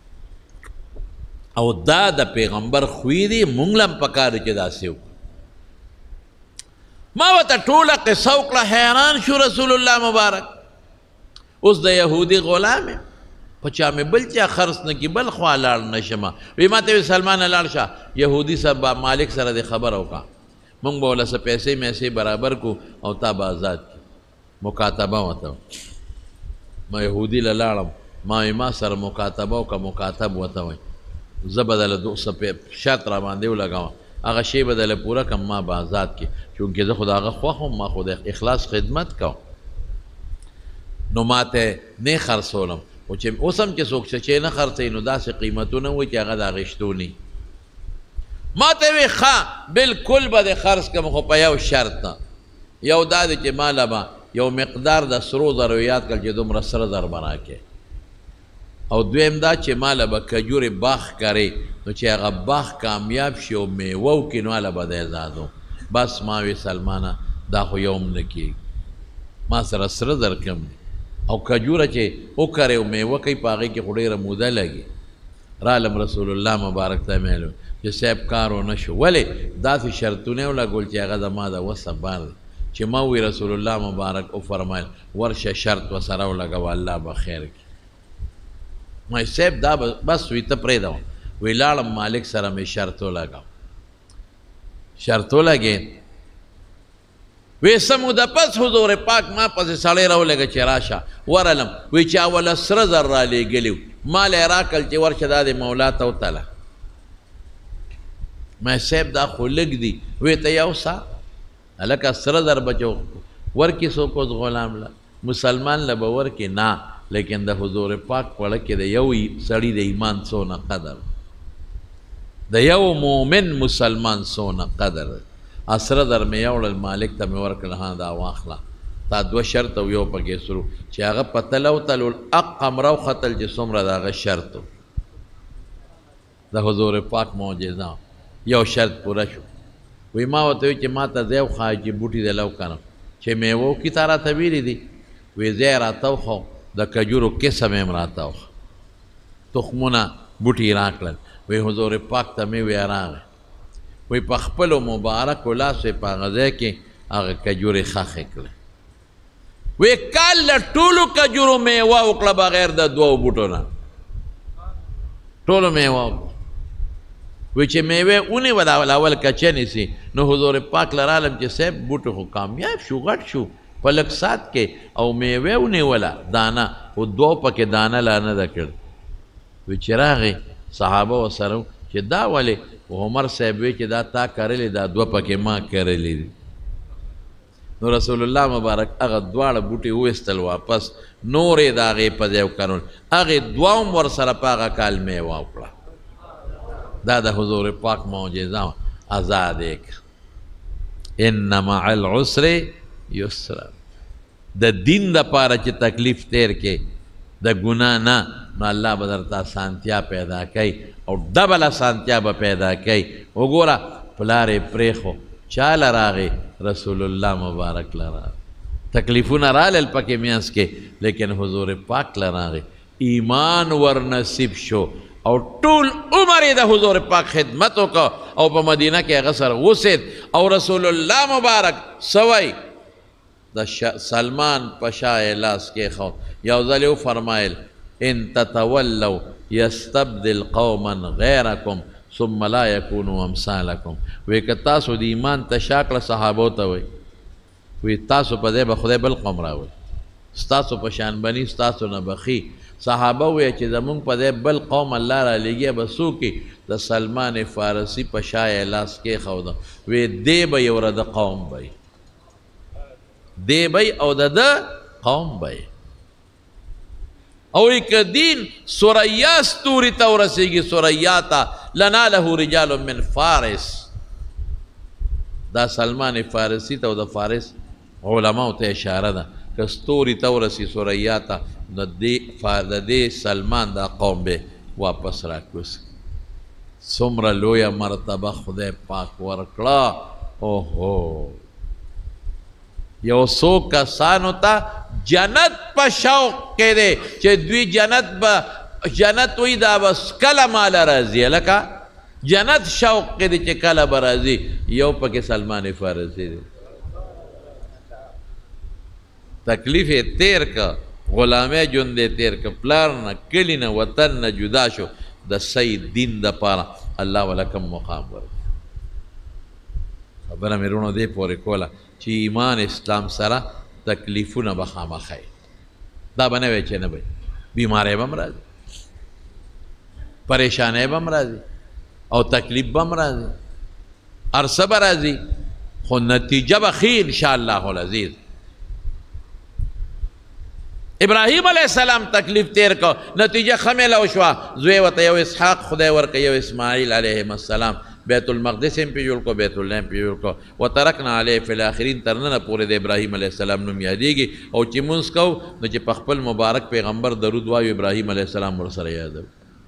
او دا د پیغمبر خوی دی مونږ لم پکار چې داسې وکړو ما ورته ټوله قصه وکړه حیران شو رسول الله مبارک اوس د یهودي غلام یم په چا مې بل چا خرڅ نه کي بل خوا لاړ نه شمه وی ما ته وی سلمانه لاړ شه یهودي صاحب مالک سره د خبره وکړه مونږ به وله څه پیسې میسې برابر کو او تا به آزاد کړي مکاتبه ورته ما یهودي له لاړم ما وی ما سره مکاتبه وکړه مکاتب ورته وایي زه به دله دو څه شرط را باندې ولګوم هغه شی به دله پوره کړم ما به آزاد کړي چونکې زه خو د هغه خوښ وم ما خو د اخلاص خدمت کوم نو ما ته نه خرڅولم خو چې اوس هم چې څوک چې نه خرڅوي نو داسې قیمتونه وي چې هغه د اخیستو نه ما ته وی ښه بلکل به دې خرڅ کړم خو په یو شرط نه یو دا دی چې ماله به یو مقدار د سرو زرو یاد کړل چې دومره سره زر به راکړې او دویم دا چې ماله به کجورې باغ کرې نو چې هغه باغ کامیاب شي او میوه وکړي نو هله به دی ازادو بس ما وی سلمانه دا خو یو هم نه کېږي ما سره سره زر کم دی او کجوره چې وکرې او میوه کوي په هغې کې خو ډېره موده لګي رالم رسول الله مبارک ته مې ویل چې صاحب کار ونه شو ولې داسې شرطونه یې ولګول چې هغه زما د وسه بار دی چې ما وی رسول الله مبارک وفرمایل ورشه شرط ورسره ولګوه الله به خیر کړي ما صاحب دا بس وی ته پرېږدم وی لاړم مالک سره مې شرط ولګاو شرط ولګې وی څه موده پس حضور پاک ما پسې سړی راولېږه چې راشه ورغلم وی چې اوله سره زر رالېږلي ما له یې راکړل چې ورشه دا د مولا ته وتله ما صاحب دا خو لږ دي وی ته یو سا هلکه سره زر بچو ورکې څوک اوس غلام له مسلمان له به ورکې نه لیکن د حضور پاک پړه کې د یو سړي د ایمان څونه قدر د یو مؤمن مسلمان څونه قدر اسره در مې یوړل مالک ته مې ورکړل ها دا واخله تا دوه شرط او یو پکې سرو چې هغه په تلو تلو اق امرو ختل چې څومره د هغه شرط د حضور پاک معجزه یو شرط پوره شو وی ما ورته وی چې ما ته ځای وښایه چې بوټي دې لو کنم چې میوه وکړي تا راته ویلي دي وی ځای راته وښو د کجورو قسم یې م راته وښه تخمونه بوټي راکړل وی حضور پاک ته مې وی راغی وی په خپلو مبارکو لاسو یې په هغه ځای کې هغه کجورې ښخې کړې وی کال له ټولو کجورو میوه وکړه بغیر د دوو بوټو نه ټولو میوه وکړه وی چې میوې ونیوه د اول کچه نیسي نو حضور پاک له رالم چې صاحب بوټو خو کامیاب شو غټ شو په لږ سات کې او میوې ونیوله دانه خو دوو پکې دانه لا نه ده کړ وی چې راغې صحابه ورسره چې دا ولې عمر صاحب وی چې دا تا کرلی دا دوه پکې ما کرلی دي نو رسول الله مبارک هغه دواړه بوټي وویستل واپس نورې د هغې په ځای وکرل هغې دوه هم ورسره په هغه کال میوه وکړه دا د حضور پاک معجزه آزاد یې کړه ان مع العسر یسرا د دین دپاره چې تکلیف تیر کې د ګناه نه نو الله به درته اسانتیا پیدا کوي او ډبل اسانتیا به پیدا کوي وګوره پلار یې پرېښو چا له راغی رسول الله مبارک له راغی تکلیفونه رالل پکې میانس کې لیکن حضور پاک له راغی ایمان ورنصیب شو او ټول عمر یې د حضور پاک خدمت وکړه او په مدینه کې هغه سره اوسېد او رسول الله مبارک سوی د سلمان په شا یې لاس کېښود یو ځل یې وفرمایل ان تتولوا یستبدل قوما غیرکم ثم لا یکونوا امثالکم وی که تاسو د ایمان ته شا کړه صحابو ته وی وی تاسو په ځای به خدای بل قوم راولي ستاسو په شان بني ستاسو نه بخي صحابه وی چې زمونږ په ځای بل قوم الله را لېږي به څوک د سلمان فارسي په شا یې لاس کېښوده وی دی به یو رده قوم به دی بی او د د قوم بی او ایک دین سوریا ستوری تا ورسیگی سوریا تا لناله رجال من فارس دا سلمان فارسی تا و دا فارس علماء تا اشاره دا که ستوری تا ورسی سوریا تا دا دی سلمان دا قوم بی واپس راکوس سمر لویا مرتبه خدای پاک ورکلا اوہو یو څو کسانو ته جنت په شوق کې دی چې دوی جنت به جنت وی دا بس کله ماله راځي لکه جنت شوق کې دی چې کله به راځي. یو پکې سلمان فارسي دی تکلیف یې تیر که غلامه ژوند یې تیر که پلار نه کلي نه وطن نه جدا شو د صحیح دین دپاره الله وله کم مقام ورکړي. خبره مې وروڼو دې پورې کوله چې ایمان اسلام سره تکلیفونه به خامخا دا به نه وی چې نه به بیماری به هم راځي پریشانی به هم راځي او تکلیف به هم راځي هر څه به راځي خو نتیجه به ښي انشاءالله العزیز. ابراهیم علیه السلام تکلیف تیر کو نتیجه ښه میلاو شوه زوی ورته یو اسحاق خدای ورکړه یو اسماعیل علیهم السلام بیت المقدس هم پې جوړ کو بیت الله هم پې جوړ کو وترکنا علیه فی الاخرین تر ننه پورې د ابراهیم علیه السلام نوم یادېږي او چې مونځ کوو نو چې په خپل مبارک پیغمبر درود وایو ابراهیم علیه السلام ورسره یادوو.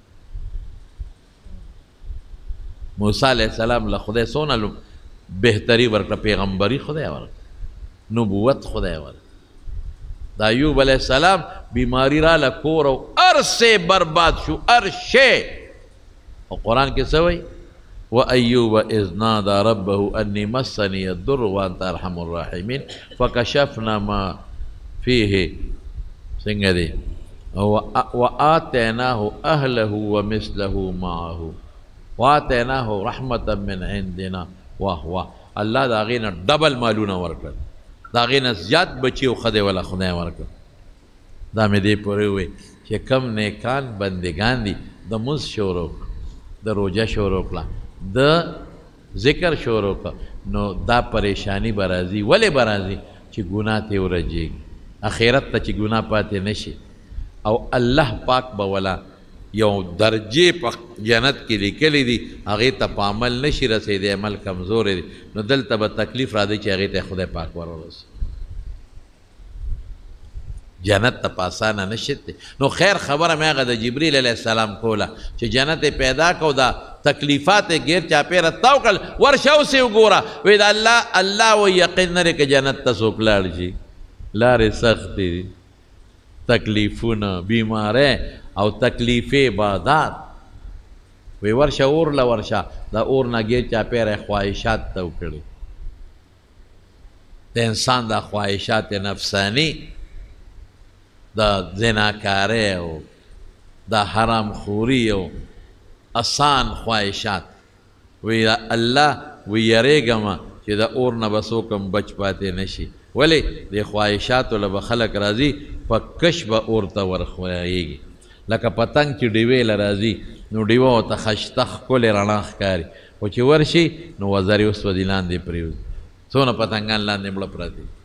موسی علیه السلام له خدای څونه بهتري ورکړه پیغمبري خدای ورکړه نبوت خدای ورکړه. د ایوب علیه السلام بیماری راله کور او هر څه برباد شو هر شی او قرآن کې څه وایي وأيوب إذ نادى ربه أني مسني الضر وأنت أرحم الراحمين فكشفنا ما فيه څنګه دی وآتيناه أهله ومثله معه وآتيناه رحمة من عندنا وهو الله دا غینه ډبل مالونه ورکړل دا غینه زیات بچي او خدای ولا خدای ورکړل. دا مې دې پورې ووایي چې کم نیکان بندگان دي د مونځ شروع د روژه شروع کړه د ذکر شروع کړه نو دا پریشانی به راځي ولې به راځي چې ګناه ترې ورجېږي اخرت ته چې ګناه پاتې نشي او الله پاک به ولا یو درجې په جنت کې لیکلی دي هغې ته په عمل نشي رسېدی عمل کمزوری دی نو دلته به تکلیف راځي چې هغې ته خدای پاک ورورسي جنت ته په اسانه نشي. نو خیر خبره مې هغه د جبریل علیه السلام کوله چې جنت پیدا کو دا تکلیفات غیر چاپیره تاو کړل ورشه اوسې وګوره وایي د الله الله و یقین لري که جنت ته څوک لاړ شي لارې سختې دي تکلیفونه بیماری او تکلیف عبادات وی ورشه اور له ورشه د اور نه غیر چاپیره خواهشات ته وکړي د انسان د خواهشات نفسانی د زناکاری او د حرام خوري او آسان خواهشات وی الله وی یریږم چې د اور نه به څوک هم بچ پاتې نشي ولې د خواهشاتو له به خلک راځي په کش به اور ته ورخوایېږي لکه پتنګ چې ډیوې له راځي نو ډیوه ورته خشته ښکلې رڼا ښکاري خو چې ورشي نو وزرې وسودي لاندې پرېوځي څونه پتنګان لاندې مړه پراته دي.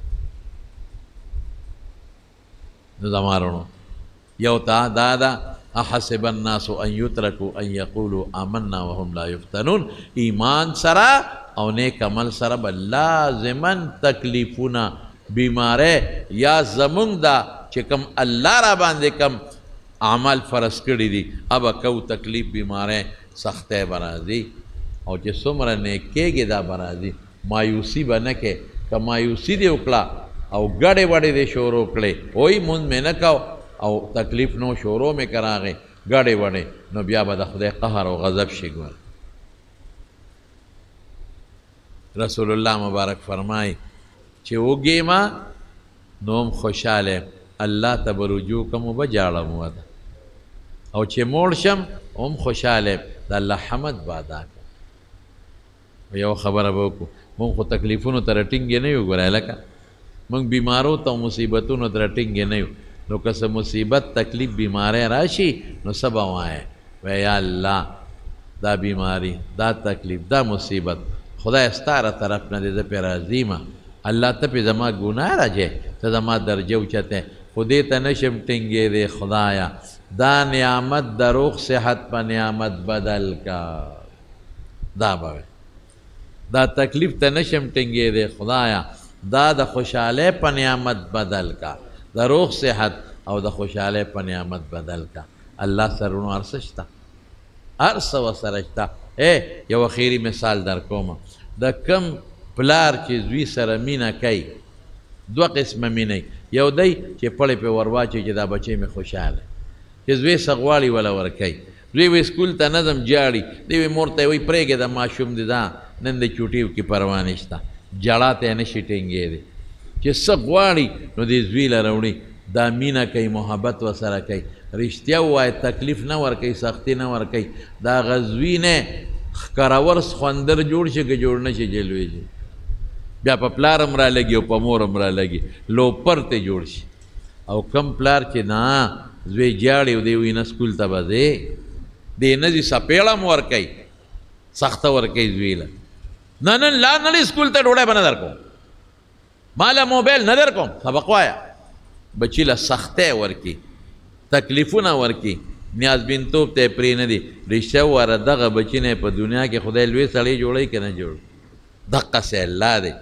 نو زما وروڼو یو تا دا ده احسب الناس ان یترکوا ان یقولوا آمنا وهم لا یفتنون ایمان سره او نیک عمل سره به لازما تکلیفونه بیماری یا زمونږ دا چې کوم الله را باندې کوم اعمال فرض کړي دي ابه کو تکلیف بیماری سختۍ به راځي او چې څومره نیک کېږي دا به راځي مایوسي به نه کې که مایوسي دې وکړه او ګډې وډې دې شروع کړې وایي مونځ مې نه کو او تکلیف نو شروع مې که راغې ګډې وډې نو بیا به د خدای قهر او غضب شي ګور. رسول الله مبارک فرمایي چې وږې ما نو هم خوشحاله الله ته به رجوع کوم او به جاړم ورته او چې موړ شم هم خوشحاله د الله حمد به ادا کړم. یو خبره به وکړو مونږ خو تکلیفونو ته رټینګې نه یو ګورئ لکه مونږ بیمارو ته مصیبتونو ته رټینګې نه یو نو که څه مصیبت تکلیف بیماری راشي نو څه به وایې وایې یا الله دا بیماری دا تکلیف دا مصیبت خدای ستا را طرف نه دی زه پې راضي یم الله ته پې زما ګناه راځې ته زما درجه اوچته خو دې ته نشم ټینګېدی خدایا دا نعمت د روغ صحت په نعمت بدل کا دا به دا تکلیف ته نشم ټینګېدی خدایا دا د خوشحالی په نعمت بدل کا د روغ صحت او د خوشحالی په نعمت بدل کا. الله سره نو هر څه شته هر څه ورسره شته. ای یو اخیري مثال در کوم د کم پلار چې زوی سره مینه کوي دوه قسمه مینه یو دی چې پړې پې ور واچوي چې دا بچی مې خوشحاله چې زوی څه غواړي وله ورکوي زوی وی سکول ته نظم جاړي دی وی مور ته وی پرېږې د ماشوم دی دا نن د چوټیو کې پروا نشته جړا ته یې نشي ټینګېدی چې څه غواړي نو دې زوی له راوړي دا مینه کوي محبت ورسره کوي رښتیا ووایه تکلیف نه ورکوي سختي نه ورکوي دا هغه زوی نه ښکراور سخوندر جوړ شي که جوړ نه شي جلویږي بیا په پلار هم رالګي او په مور هم رالګي لوپر ته جوړ شي او کم پلار چې نه زوی جاړي او دی وي نه سکول ته به ځې دی نه ځي سپېړه هم ورکوي سخته ورکوي زوی له نه نن لا نلی سکول ته ډوډۍ به نه در کوم ما له موبایل نه در کوم سبق وایه بچی له سختۍ ورکي تکلیفونه ورکي نیازبینتوب ته یې پرې نه دي رښتیا وواره دغه بچي نه په دنیا کې خدای لوی سړی جوړوي که نه جوړ دقسې الله دی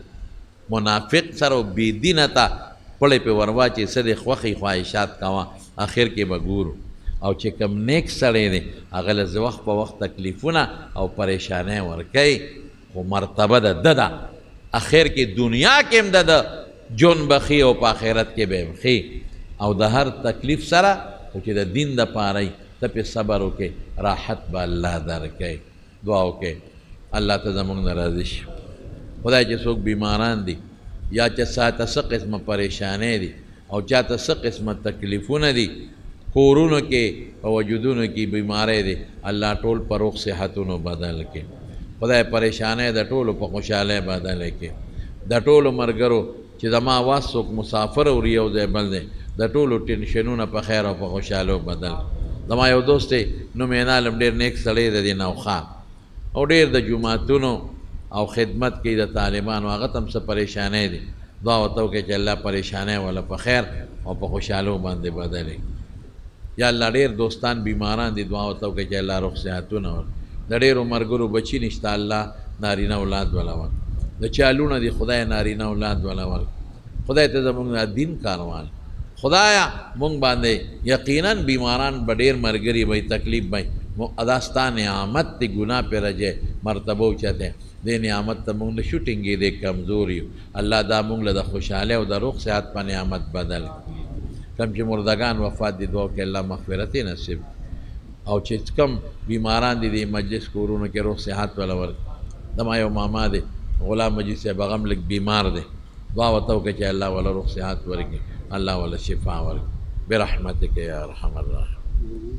منافق سره او بېدینه ته پړې پې ور واچي څه دی خوښې خواهشات کوه اخر کې به ګورو او چې کوم نیک سړی دی هغه له وخت په وخت تکلیفونه او پریشانۍ ورکوي خو مرتبه د ده ده اخر کې دنیا کې هم د ده جون بخي او په آخرت کې به هم ښي او د هر تکلیف سره خو چې د دین دپاره ته پې صبر وکړې راحت به الله درکوي دعا وکړئ الله ته زموږ نه راضي شي خدای چې څوک بیماران دي یا چې چاته څه قسمه پریشانۍ دي او چاته څه قسمه تکلیفونه دي کورونو کې او وجودونو کې بیماری دي الله ټول په روغ صحتونو بدل کړي خدای پریشانۍ د ټولو په خوشحالۍ بدل کړي د ټولو ملګرو چې زما آواز څوک مسافر اوري یو ځای بل دی د ټولو ټینشنونه په خیر او په خوشحالو بدل زما یو دوست دی نوم یې نالم ډېر نیک سړی دی د نوخان او ډېر د جوماتونو او خدمت کوي د طالبانو هغه ته هم څه پریشانۍ دي دعا ورته وکړئ چې الله پریشانۍ والا په خیر او په خوشحالو باندې بدل کړي یا الله ډېر دوستان بیماران دي دعا ورته وکړئ چې الله روغ صحتونه ورکړي د ډېرو ملګرو بچي نشته الله نارینه اولاد والا ورکړي د چا لونه دي خدای نارینه اولاد والا ورکړي خدای ته زموږ د دین کاروان خدایا مونږ باندې یقینا بیماران به ډېر ملګري وي تکلیف وي ادا ستا نعمت دی ګناه پې رجې مرتبه اوچته دې نعمت ته مونږ نشو ټینګېدی کمزور یو الله دا مونږ له د خوشحالۍ او د روغ صحت په نعمت بدل کړي کم چې مردگان وفات دي دعا وکړئ الله مغفرت یې نصیب او چې کم بیماران دي د مجلس کورونو کې روغ صحت والا ورکړي زما یو ماما دی غلام مجید صاحب هغه هم لږ بیمار دی دعا ورته وکړئ چې الله والا روغ صحت ورکړي الله والا شفا ورکړي برحمتک یا ارحم الراحمین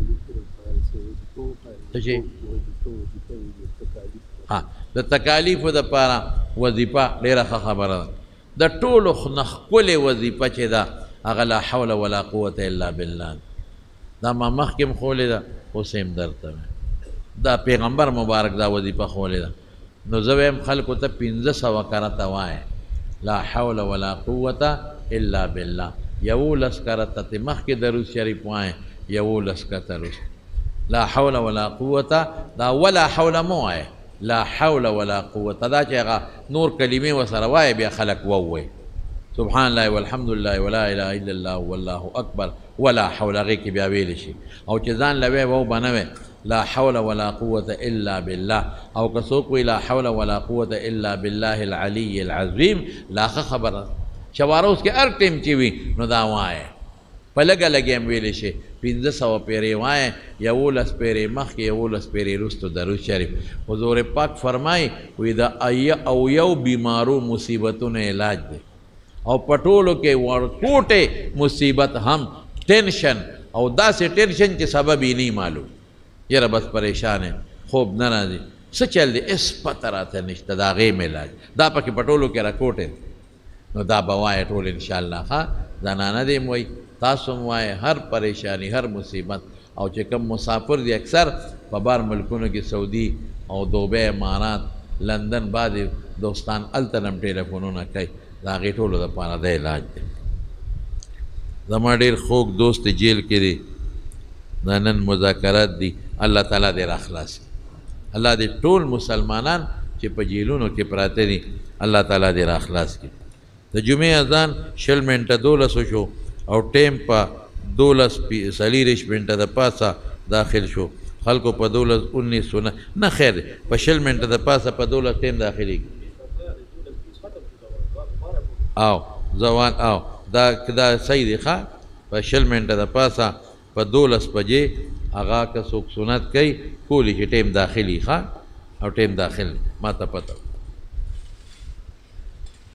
ها د تکالیفو دپاره وظیفه ډېره ښه خبره ده د ټولو نه ښکلې وظیفه چې ده هغه لا حول ولا قوة الا بالله دا ما مخکې م ښولې ده اوس یې م درته دا پیغمبر مبارک دا وظیفه ښولې ده نو زه وایم خلکو ته پنځه سوه کرته وایه لا حول ولا قوة الا بالله یولس کرته تې مخکې درود شریف وایه یولس کته رسته لا حول ولا قوة دا ولا حول مو وایه لا حول ولا قوة دا چې هغه نور کلمې ورسره وایه بیا خلک ووایي سبحان الله والحمد لله ولا اله الا الله والله اکبر ولا حول هغې کې بیا ویلی شي او چې ځان له وی وو به نه وی لا حول ولا قوة الا بالله او که څوک وی لا حول ولا قوة الا بالله العلي العظيم لا ښه خبره شواره اوس کې هر ټیم چې وي نو دا وایه په لږه لږې هم ویلی شي پنځه سوه پیرې وایه یولس پیرې مخکې یولس پیرې وروستو درود شریف حضور پاک فرمایي وایي د او یو بیمارو مصیبتونو علاج دی او په ټولو کې ورکوټې مصیبت هم ټینشن او داسې ټینشن چې سبب یې نه معلوم یاره بس پریشان یم خوب نه راځي څه چل دی هېڅ پته راته نشته د هغې م علاج دا پکې په ټولو کې راکوټې نو دا به وایه ټول انشاءالله ښه زنانه دې م وایي تاسو م وایه هر پریشانی هر مصیبت او چې کوم مسافر دی اکثر په بار ملکونو کې سعودي او دوبۍ امارات لندن بعضې دوستان هلته هم ټیلیفونونه کوي د هغې ټولو دپاره د علاج دی زما ډېر خوږ دوست جیل کې دی دا نن مذاکرات دي الله تعالی دې راخلاص کړي الله دې ټول مسلمانان چې په جیلونو کې پراته دي الله تعالی دې راخلاص کړي د جمعې اذان شل منټه دولسو شو او ټیم په دولس څلېرویشت منټه د پاسه داخل شو خلکو په دولس انیس سو نه نه خیر دی په شل منټه د پاسه په دولس ټیم داخلېږي او زوان او دا دا صحیح دی ښه په شل منټه د پاسه په دولس بجې هغه که څوک سنت کوي کولی چې ټیم داخلي ښه او ټیم داخل ما ته پته